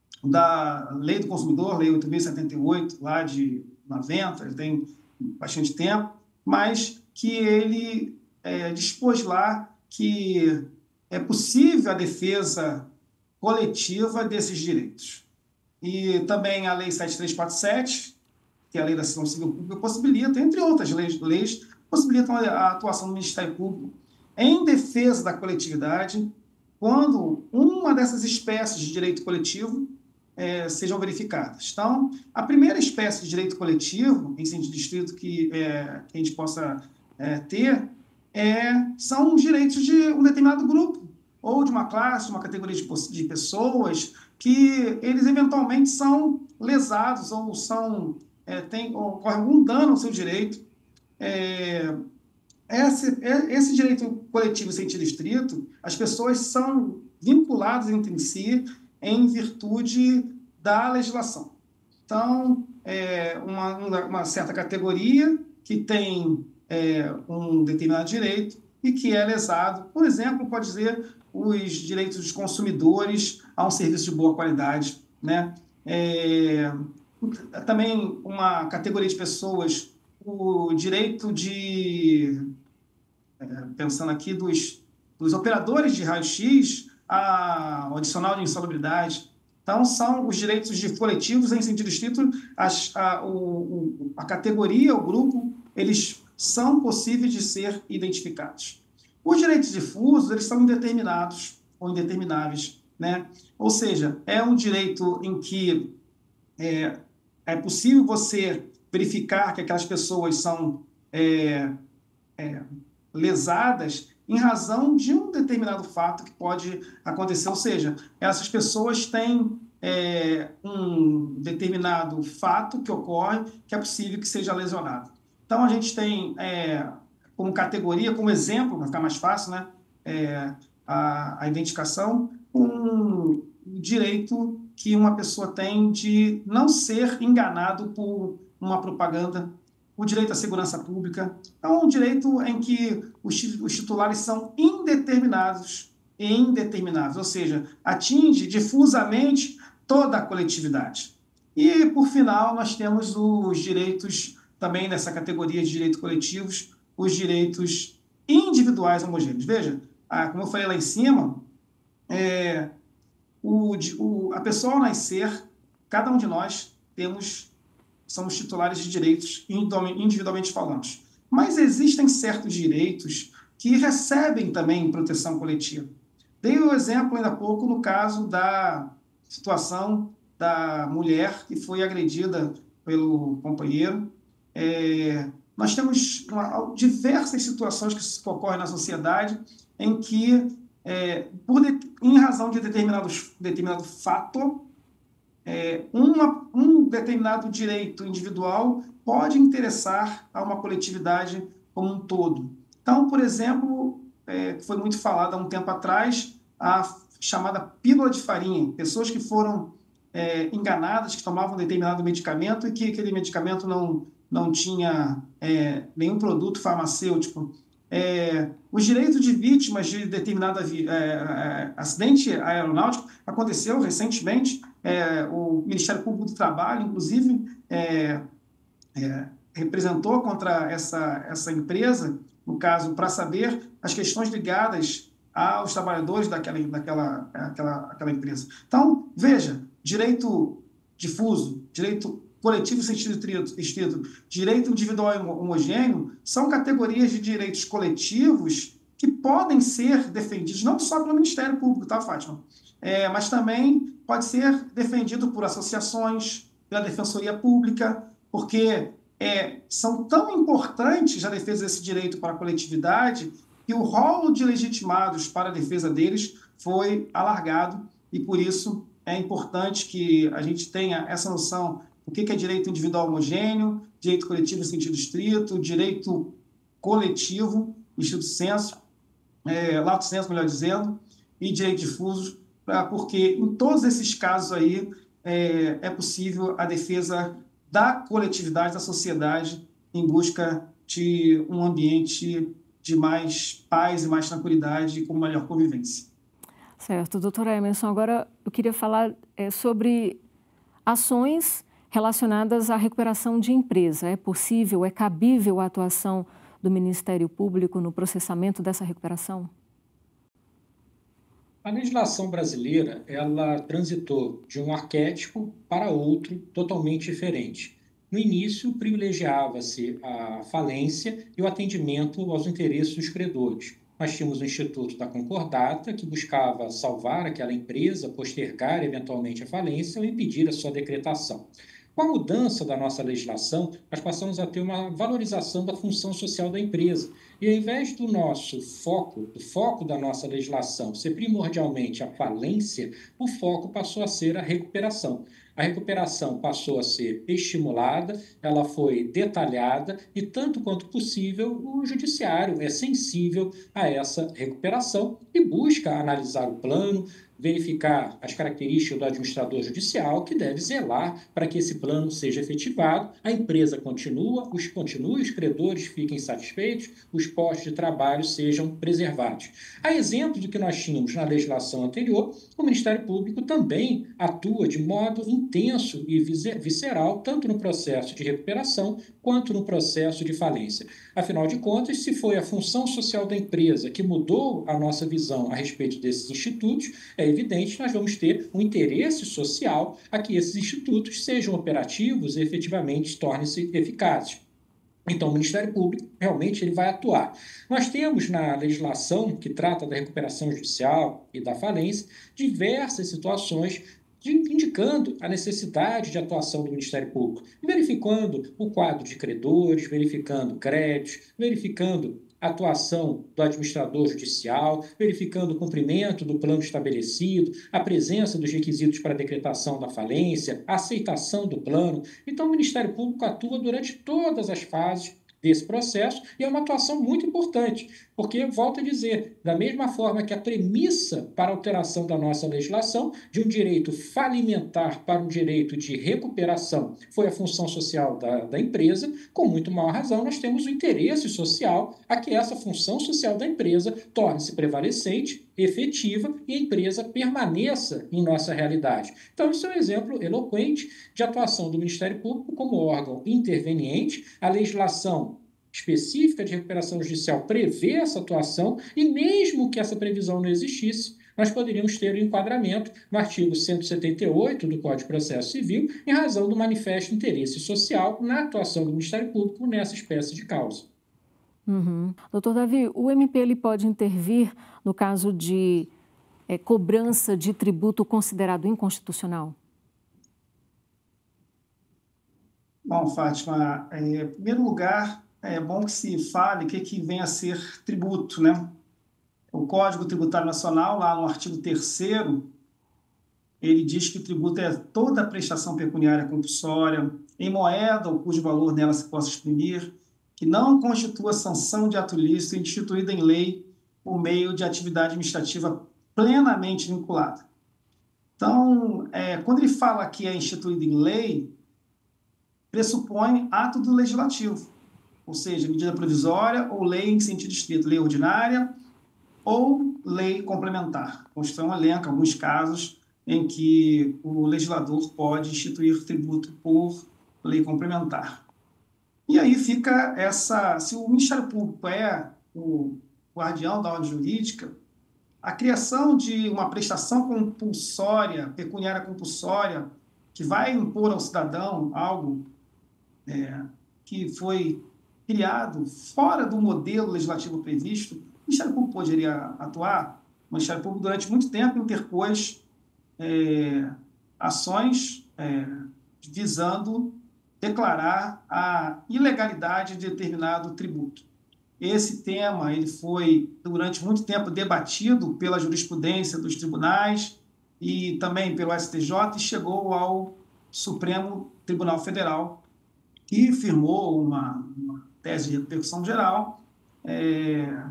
da Lei do Consumidor, Lei oito mil e setenta e oito, lá de noventa, tem bastante tempo, mas que ele é, dispôs lá que é possível a defesa coletiva desses direitos. E também a Lei sete três quatro sete, que é a Lei da Ação Civil Pública, possibilita, entre outras leis, leis possibilitam a atuação do Ministério Público em defesa da coletividade quando uma dessas espécies de direito coletivo é, sejam verificadas. Então, a primeira espécie de direito coletivo, em sentido estrito, que, é, que a gente possa é, ter, é, são os direitos de um determinado grupo, ou de uma classe, uma categoria de, de pessoas, que eles eventualmente são lesados ou são, é, tem, ocorre algum dano ao seu direito. É, esse, esse direito coletivo em sentido estrito, as pessoas são vinculadas entre si em virtude da legislação. Então, é uma, uma certa categoria que tem é, um determinado direito e que é lesado. Por exemplo, pode dizer os direitos dos consumidores a um serviço de boa qualidade, né? É, também uma categoria de pessoas, o direito de, é, pensando aqui, dos, dos operadores de raio-x ao adicional de insalubridade. Então, são os direitos de coletivos em sentido estrito, as, a, o, a categoria, o grupo, eles são possíveis de ser identificados. Os direitos difusos, eles são indeterminados ou indetermináveis, né? Ou seja, é um direito em que é, é possível você verificar que aquelas pessoas são é, é, lesadas em razão de um determinado fato que pode acontecer. Ou seja, essas pessoas têm é, um determinado fato que ocorre que é possível que seja lesionado. Então, a gente tem é, como categoria, como exemplo, para ficar mais fácil, né, é, a, a identificação, um direito que uma pessoa tem de não ser enganado por uma propaganda, o direito à segurança pública. É um direito em que os, os titulares são indeterminados e indetermináveis, ou seja, atinge difusamente toda a coletividade. E, por final, nós temos os direitos, também nessa categoria de direitos coletivos, os direitos individuais homogêneos. Veja, ah, como eu falei lá em cima, é, o, o, a pessoa ao nascer, cada um de nós temos, somos titulares de direitos individualmente falando. Mas existem certos direitos que recebem também proteção coletiva. Dei o um exemplo ainda há pouco no caso da situação da mulher que foi agredida pelo companheiro. É, nós temos uma, diversas situações que ocorrem na sociedade em que, é, por de, em razão de determinados, determinado fato, é, uma, um determinado direito individual pode interessar a uma coletividade como um todo. Então, por exemplo, é, que foi muito falada há um tempo atrás, a chamada pílula de farinha. Pessoas que foram é, enganadas, que tomavam determinado medicamento e que aquele medicamento não, não tinha é, nenhum produto farmacêutico. É, os direitos de vítimas de determinado é, é, acidente aeronáutico aconteceu recentemente. É, o Ministério Público do Trabalho, inclusive, é, é, representou contra essa, essa empresa, no caso, para saber as questões ligadas aos trabalhadores daquela, daquela aquela, aquela empresa. Então, veja, direito difuso, direito coletivo em sentido estrito, direito individual homogêneo, são categorias de direitos coletivos que podem ser defendidos não só pelo Ministério Público, tá, Fátima? É, mas também pode ser defendido por associações, pela Defensoria Pública, porque é, são tão importantes a defesa desse direito para a coletividade que o rol de legitimados para a defesa deles foi alargado e, por isso, é importante que a gente tenha essa noção do que é direito individual homogêneo, direito coletivo em sentido estrito, direito coletivo, em estrito senso, é, lato senso, melhor dizendo, e direito difuso, porque em todos esses casos aí é, é possível a defesa da coletividade, da sociedade, em busca de um ambiente de mais paz e mais tranquilidade e com melhor convivência. Certo. Doutor Emerson, agora eu queria falar é, sobre ações relacionadas à recuperação de empresa. É possível, é cabível a atuação do Ministério Público no processamento dessa recuperação? A legislação brasileira, ela transitou de um arquétipo para outro totalmente diferente. No início, privilegiava-se a falência e o atendimento aos interesses dos credores. Nós tínhamos o Instituto da Concordata, que buscava salvar aquela empresa, postergar eventualmente a falência ou impedir a sua decretação. Com a mudança da nossa legislação, nós passamos a ter uma valorização da função social da empresa. E ao invés do nosso foco, do foco da nossa legislação ser primordialmente a falência, o foco passou a ser a recuperação. A recuperação passou a ser estimulada, ela foi detalhada e, tanto quanto possível, o judiciário é sensível a essa recuperação e busca analisar o plano, verificar as características do administrador judicial, que deve zelar para que esse plano seja efetivado, a empresa continua, os, continue, os credores fiquem satisfeitos, os postos de trabalho sejam preservados. A exemplo do que nós tínhamos na legislação anterior, o Ministério Público também atua de modo intenso e visceral, tanto no processo de recuperação quanto no processo de falência. Afinal de contas, se foi a função social da empresa que mudou a nossa visão a respeito desses institutos, é evidente que nós vamos ter um interesse social a que esses institutos sejam operativos e efetivamente tornem-se eficazes. Então, o Ministério Público realmente ele vai atuar. Nós temos na legislação que trata da recuperação judicial e da falência diversas situações indicando a necessidade de atuação do Ministério Público, verificando o quadro de credores, verificando créditos, verificando a atuação do administrador judicial, verificando o cumprimento do plano estabelecido, a presença dos requisitos para a decretação da falência, a aceitação do plano. Então, o Ministério Público atua durante todas as fases desse processo e é uma atuação muito importante, porque, volto a dizer, da mesma forma que a premissa para a alteração da nossa legislação de um direito falimentar para um direito de recuperação foi a função social da, da empresa, com muito maior razão nós temos o interesse social a que essa função social da empresa torne-se prevalecente, efetiva e a empresa permaneça em nossa realidade. Então, isso é um exemplo eloquente de atuação do Ministério Público como órgão interveniente. A legislação específica de recuperação judicial prevê essa atuação e, mesmo que essa previsão não existisse, nós poderíamos ter o enquadramento no artigo cento e setenta e oito do Código de Processo Civil em razão do manifesto interesse social na atuação do Ministério Público nessa espécie de causa. Uhum. Doutor Davi, o M P ele pode intervir no caso de é, cobrança de tributo considerado inconstitucional? Bom, Fátima, é, em primeiro lugar, é bom que se fale o que, que vem a ser tributo, né? O Código Tributário Nacional, lá no artigo terceiro, ele diz que tributo é toda prestação pecuniária compulsória, em moeda ou cujo valor nela se possa exprimir, que não constitua sanção de ato ilícito instituída em lei por meio de atividade administrativa plenamente vinculada. Então, é, quando ele fala que é instituído em lei, pressupõe ato do legislativo, ou seja, medida provisória ou lei em sentido estrito, lei ordinária ou lei complementar. A Constituição elenca alguns casos em que o legislador pode instituir tributo por lei complementar. E aí fica essa... Se o Ministério Público é o guardião da ordem jurídica, a criação de uma prestação compulsória, pecuniária compulsória, que vai impor ao cidadão algo é, que foi criado fora do modelo legislativo previsto, o Ministério Público poderia atuar. O Ministério Público, durante muito tempo, interpôs é, ações é, visando declarar a ilegalidade de determinado tributo. Esse tema ele foi, durante muito tempo, debatido pela jurisprudência dos tribunais e também pelo S T J e chegou ao Supremo Tribunal Federal, que firmou uma, uma tese de repercussão geral é,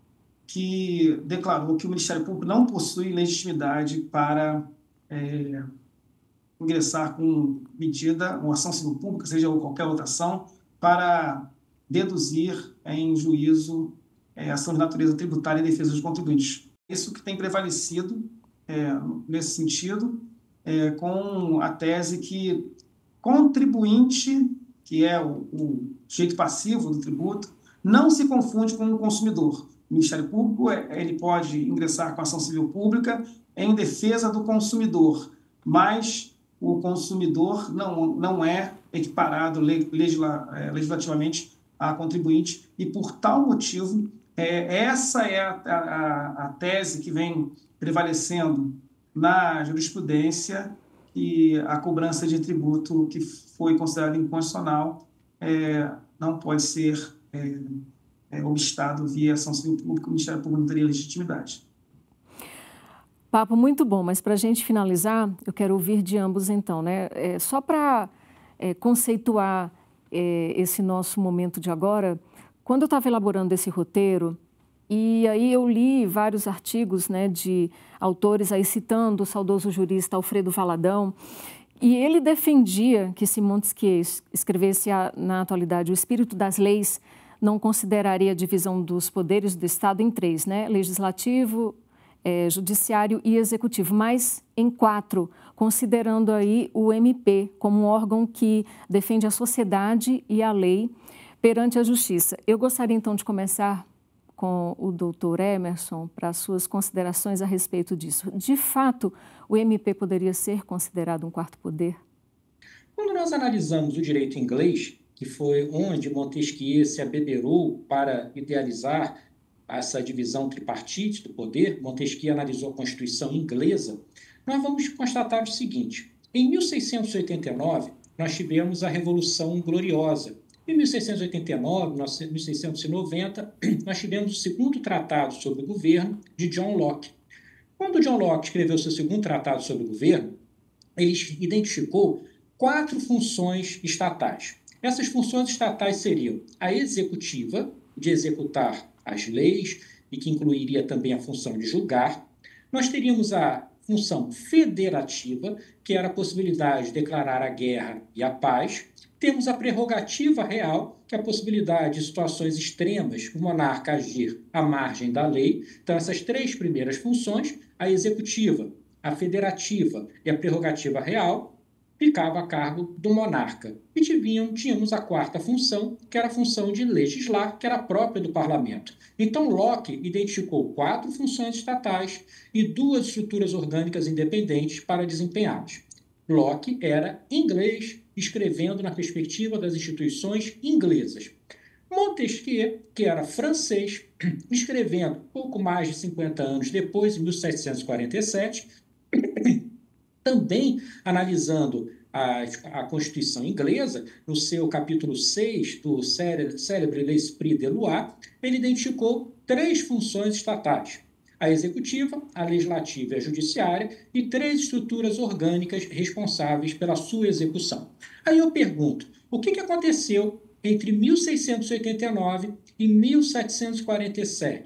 que declarou que o Ministério Público não possui legitimidade para é, ingressar com medida, uma ação civil pública, seja qualquer outra ação, para deduzir em juízo é, ação de natureza tributária em defesa dos contribuintes. Isso que tem prevalecido é, nesse sentido, é, com a tese que contribuinte, que é o, o sujeito passivo do tributo, não se confunde com o consumidor. O Ministério Público ele pode ingressar com ação civil pública em defesa do consumidor, mas o consumidor não, não é equiparado legisla, legislativamente a contribuinte e, por tal motivo, é, essa é a, a, a tese que vem prevalecendo na jurisprudência e a cobrança de tributo que foi considerada inconstitucional é, não pode ser é, é, obstado via ação civil pública, o Ministério Público não teria legitimidade. Papo muito bom, mas para a gente finalizar, eu quero ouvir de ambos então, né? É, só para é, conceituar é, esse nosso momento de agora, quando eu estava elaborando esse roteiro, e aí eu li vários artigos, né, de autores aí citando o saudoso jurista Alfredo Valadão, e ele defendia que se Montesquieu escrevesse a, na atualidade o espírito das leis, não consideraria a divisão dos poderes do Estado em três, né? Legislativo, É, judiciário e executivo, mas em quatro, considerando aí o M P como um órgão que defende a sociedade e a lei perante a justiça. Eu gostaria então de começar com o doutor Emerson para suas considerações a respeito disso. De fato, o M P poderia ser considerado um quarto poder? Quando nós analisamos o direito inglês, que foi onde Montesquieu se abeberou para idealizar essa divisão tripartite do poder, Montesquieu analisou a Constituição inglesa, nós vamos constatar o seguinte: em mil seiscentos e oitenta e nove, nós tivemos a Revolução Gloriosa. Em mil seiscentos e oitenta e nove, mil seiscentos e noventa, nós tivemos o segundo tratado sobre o governo de John Locke. Quando John Locke escreveu seu segundo tratado sobre o governo, ele identificou quatro funções estatais. Essas funções estatais seriam a executiva, de executar as leis, e que incluiria também a função de julgar. Nós teríamos a função federativa, que era a possibilidade de declarar a guerra e a paz. Temos a prerrogativa real, que é a possibilidade de situações extremas, o monarca agir à margem da lei. Então, essas três primeiras funções, a executiva, a federativa e a prerrogativa real, ficava a cargo do monarca. E tínhamos a quarta função, que era a função de legislar, que era própria do parlamento. Então, Locke identificou quatro funções estatais e duas estruturas orgânicas independentes para desempenhá-las. Locke era inglês, escrevendo na perspectiva das instituições inglesas. Montesquieu, que era francês, escrevendo pouco mais de cinquenta anos depois, em mil setecentos e quarenta e sete, também analisando a, a Constituição inglesa, no seu capítulo seis do célebre L'Esprit de Loi, ele identificou três funções estatais: a executiva, a legislativa e a judiciária, e três estruturas orgânicas responsáveis pela sua execução. Aí eu pergunto, o que, que aconteceu entre mil seiscentos e oitenta e nove e mil setecentos e quarenta e sete?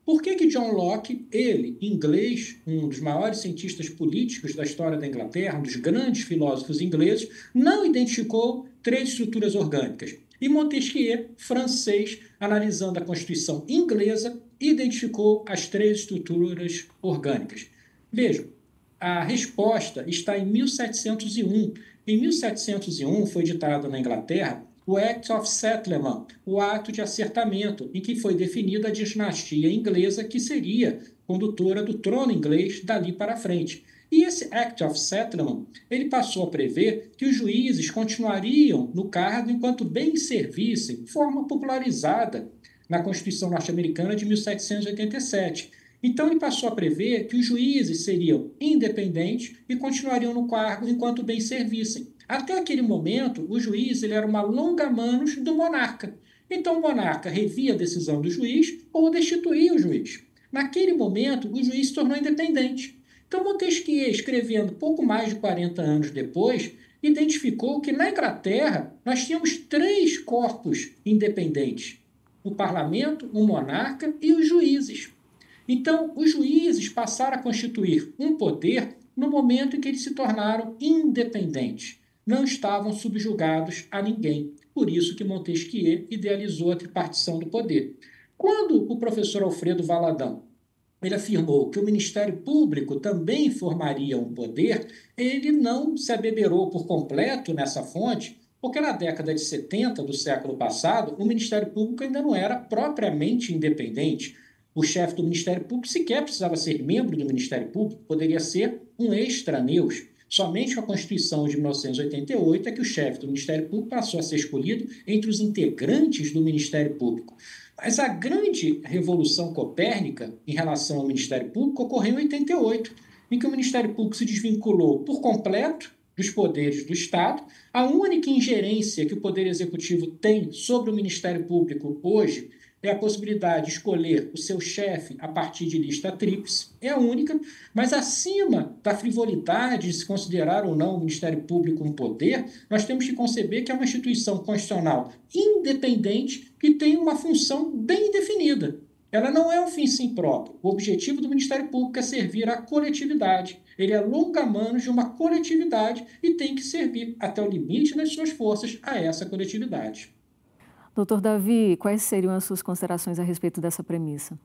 Por que que John Locke, ele, inglês, um dos maiores cientistas políticos da história da Inglaterra, um dos grandes filósofos ingleses, não identificou três estruturas orgânicas? E Montesquieu, francês, analisando a Constituição inglesa, identificou as três estruturas orgânicas. Vejam, a resposta está em mil setecentos e um. Em mil setecentos e um foi ditado na Inglaterra o Act of Settlement, o ato de acertamento, em que foi definida a dinastia inglesa que seria condutora do trono inglês dali para frente. E esse Act of Settlement, ele passou a prever que os juízes continuariam no cargo enquanto bem servissem, de forma popularizada na Constituição norte-americana de mil setecentos e oitenta e sete. Então, ele passou a prever que os juízes seriam independentes e continuariam no cargo enquanto bem servissem. Até aquele momento, o juiz ele era uma longa-manos do monarca. Então, o monarca revia a decisão do juiz ou destituía o juiz. Naquele momento, o juiz se tornou independente. Então, Montesquieu, escrevendo pouco mais de quarenta anos depois, identificou que na Inglaterra nós tínhamos três corpos independentes: o parlamento, o monarca e os juízes. Então, os juízes passaram a constituir um poder no momento em que eles se tornaram independentes. Não estavam subjugados a ninguém. Por isso que Montesquieu idealizou a tripartição do poder. Quando o professor Alfredo Valadão ele afirmou que o Ministério Público também formaria um poder, ele não se abeberou por completo nessa fonte, porque na década de setenta do século passado, o Ministério Público ainda não era propriamente independente. O chefe do Ministério Público sequer precisava ser membro do Ministério Público, poderia ser um extraneus. Somente com a Constituição de mil novecentos e oitenta e oito é que o chefe do Ministério Público passou a ser escolhido entre os integrantes do Ministério Público. Mas a grande revolução copérnica em relação ao Ministério Público ocorreu em oitenta e oito, em que o Ministério Público se desvinculou por completo dos poderes do Estado. A única ingerência que o Poder Executivo tem sobre o Ministério Público hoje é a possibilidade de escolher o seu chefe a partir de lista tríplice, é a única, mas acima da frivolidade de se considerar ou não o Ministério Público um poder, nós temos que conceber que é uma instituição constitucional independente que tem uma função bem definida. Ela não é um fim em si próprio. O objetivo do Ministério Público é servir à coletividade. Ele é longa-manos de uma coletividade e tem que servir até o limite das suas forças a essa coletividade. Doutor Davi, quais seriam as suas considerações a respeito dessa premissa?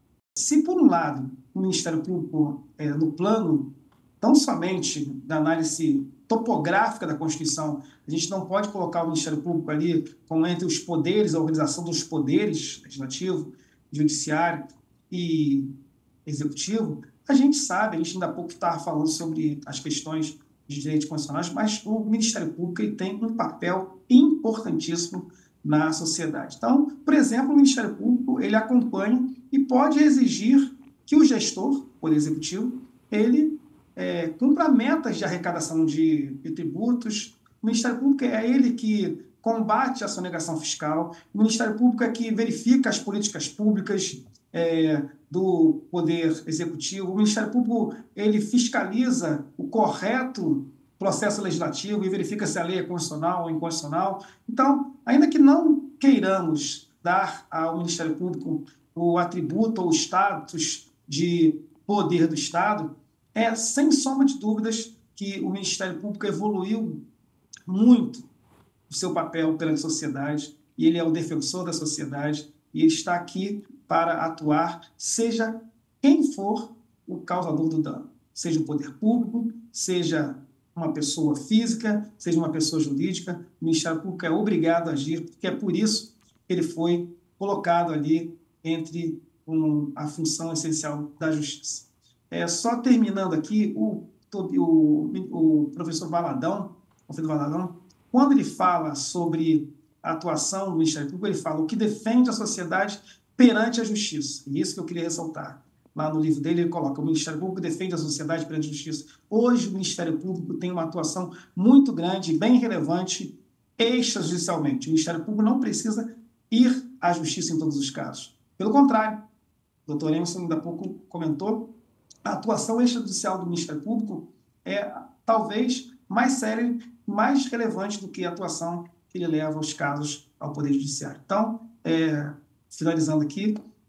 Se, por um lado, o Ministério Público, é, no plano tão somente da análise topográfica da Constituição, a gente não pode colocar o Ministério Público ali como entre os poderes, a organização dos poderes, legislativo, judiciário e executivo, a gente sabe, a gente ainda há pouco estava falando sobre as questões de direitos constitucionais, mas o Ministério Público ele tem um papel importantíssimo na sociedade. Então, por exemplo, o Ministério Público ele acompanha e pode exigir que o gestor, o Poder Executivo, ele é, cumpra metas de arrecadação de, de tributos. O Ministério Público é ele que combate a sonegação fiscal. O Ministério Público é que verifica as políticas públicas é, do Poder Executivo. O Ministério Público ele fiscaliza o correto processo legislativo e verifica se a lei é constitucional ou inconstitucional. Então, ainda que não queiramos dar ao Ministério Público o atributo ou o status de poder do Estado, é sem sombra de dúvidas que o Ministério Público evoluiu muito o seu papel perante a sociedade, e ele é o defensor da sociedade, e ele está aqui para atuar, seja quem for o causador do dano, seja o poder público, seja uma pessoa física, seja uma pessoa jurídica. O Ministério Público é obrigado a agir, porque é por isso que ele foi colocado ali entre um, a função essencial da justiça. É, só terminando aqui, o, o, o professor Valadão, Alfredo Valadão, quando ele fala sobre a atuação do Ministério Público, ele fala o que defende a sociedade perante a justiça. E isso que eu queria ressaltar. Lá no livro dele, ele coloca: o Ministério Público defende a sociedade perante a justiça. Hoje, o Ministério Público tem uma atuação muito grande, bem relevante, extrajudicialmente. O Ministério Público não precisa ir à justiça em todos os casos. Pelo contrário, o doutor Emerson ainda há pouco comentou, a atuação extrajudicial do Ministério Público é talvez mais séria, mais relevante do que a atuação que ele leva os casos ao Poder Judiciário. Então, é, finalizando aqui,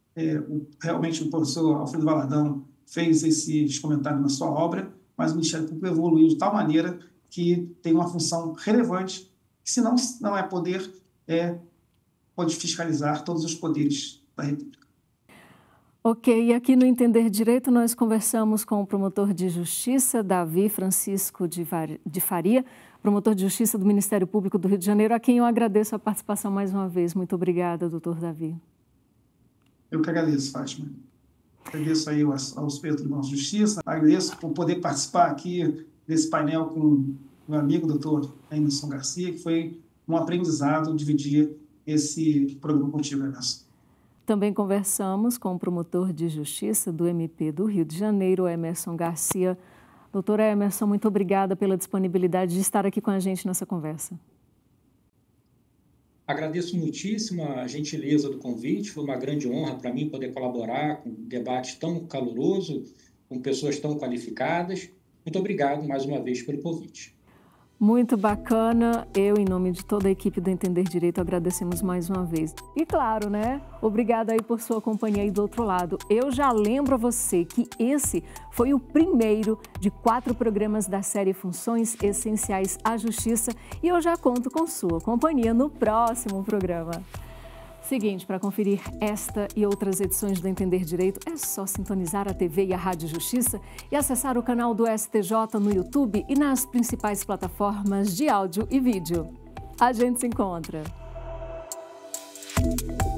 É, o, realmente o professor Alfredo Valadão fez esses comentários na sua obra, mas o Ministério Público evoluiu de tal maneira que tem uma função relevante, que se não, não é poder, é, pode fiscalizar todos os poderes da República. Ok, e aqui no Entender Direito nós conversamos com o promotor de Justiça, Davi Francisco de Faria, promotor de Justiça do Ministério Público do Rio de Janeiro, a quem eu agradeço a participação mais uma vez. Muito obrigada, doutor Davi. Eu que agradeço, Fátima. Agradeço aí aos, aos Superior Tribunal de Justiça, agradeço por poder participar aqui desse painel com o meu amigo, doutor Emerson Garcia, que foi um aprendizado dividir esse programa contigo, Emerson. Também conversamos com o promotor de Justiça do M P do Rio de Janeiro, Emerson Garcia. Doutor Emerson, muito obrigada pela disponibilidade de estar aqui com a gente nessa conversa. Agradeço muitíssimo a gentileza do convite, foi uma grande honra para mim poder colaborar com um debate tão caloroso, com pessoas tão qualificadas. Muito obrigado mais uma vez pelo convite. Muito bacana. Eu, em nome de toda a equipe do Entender Direito, agradecemos mais uma vez. E claro, né? Obrigada aí por sua companhia aí do outro lado. Eu já lembro a você que esse foi o primeiro de quatro programas da série Funções Essenciais à Justiça e eu já conto com sua companhia no próximo programa. Seguinte, para conferir esta e outras edições do Entender Direito, é só sintonizar a T V e a Rádio Justiça e acessar o canal do S T J no YouTube e nas principais plataformas de áudio e vídeo. A gente se encontra!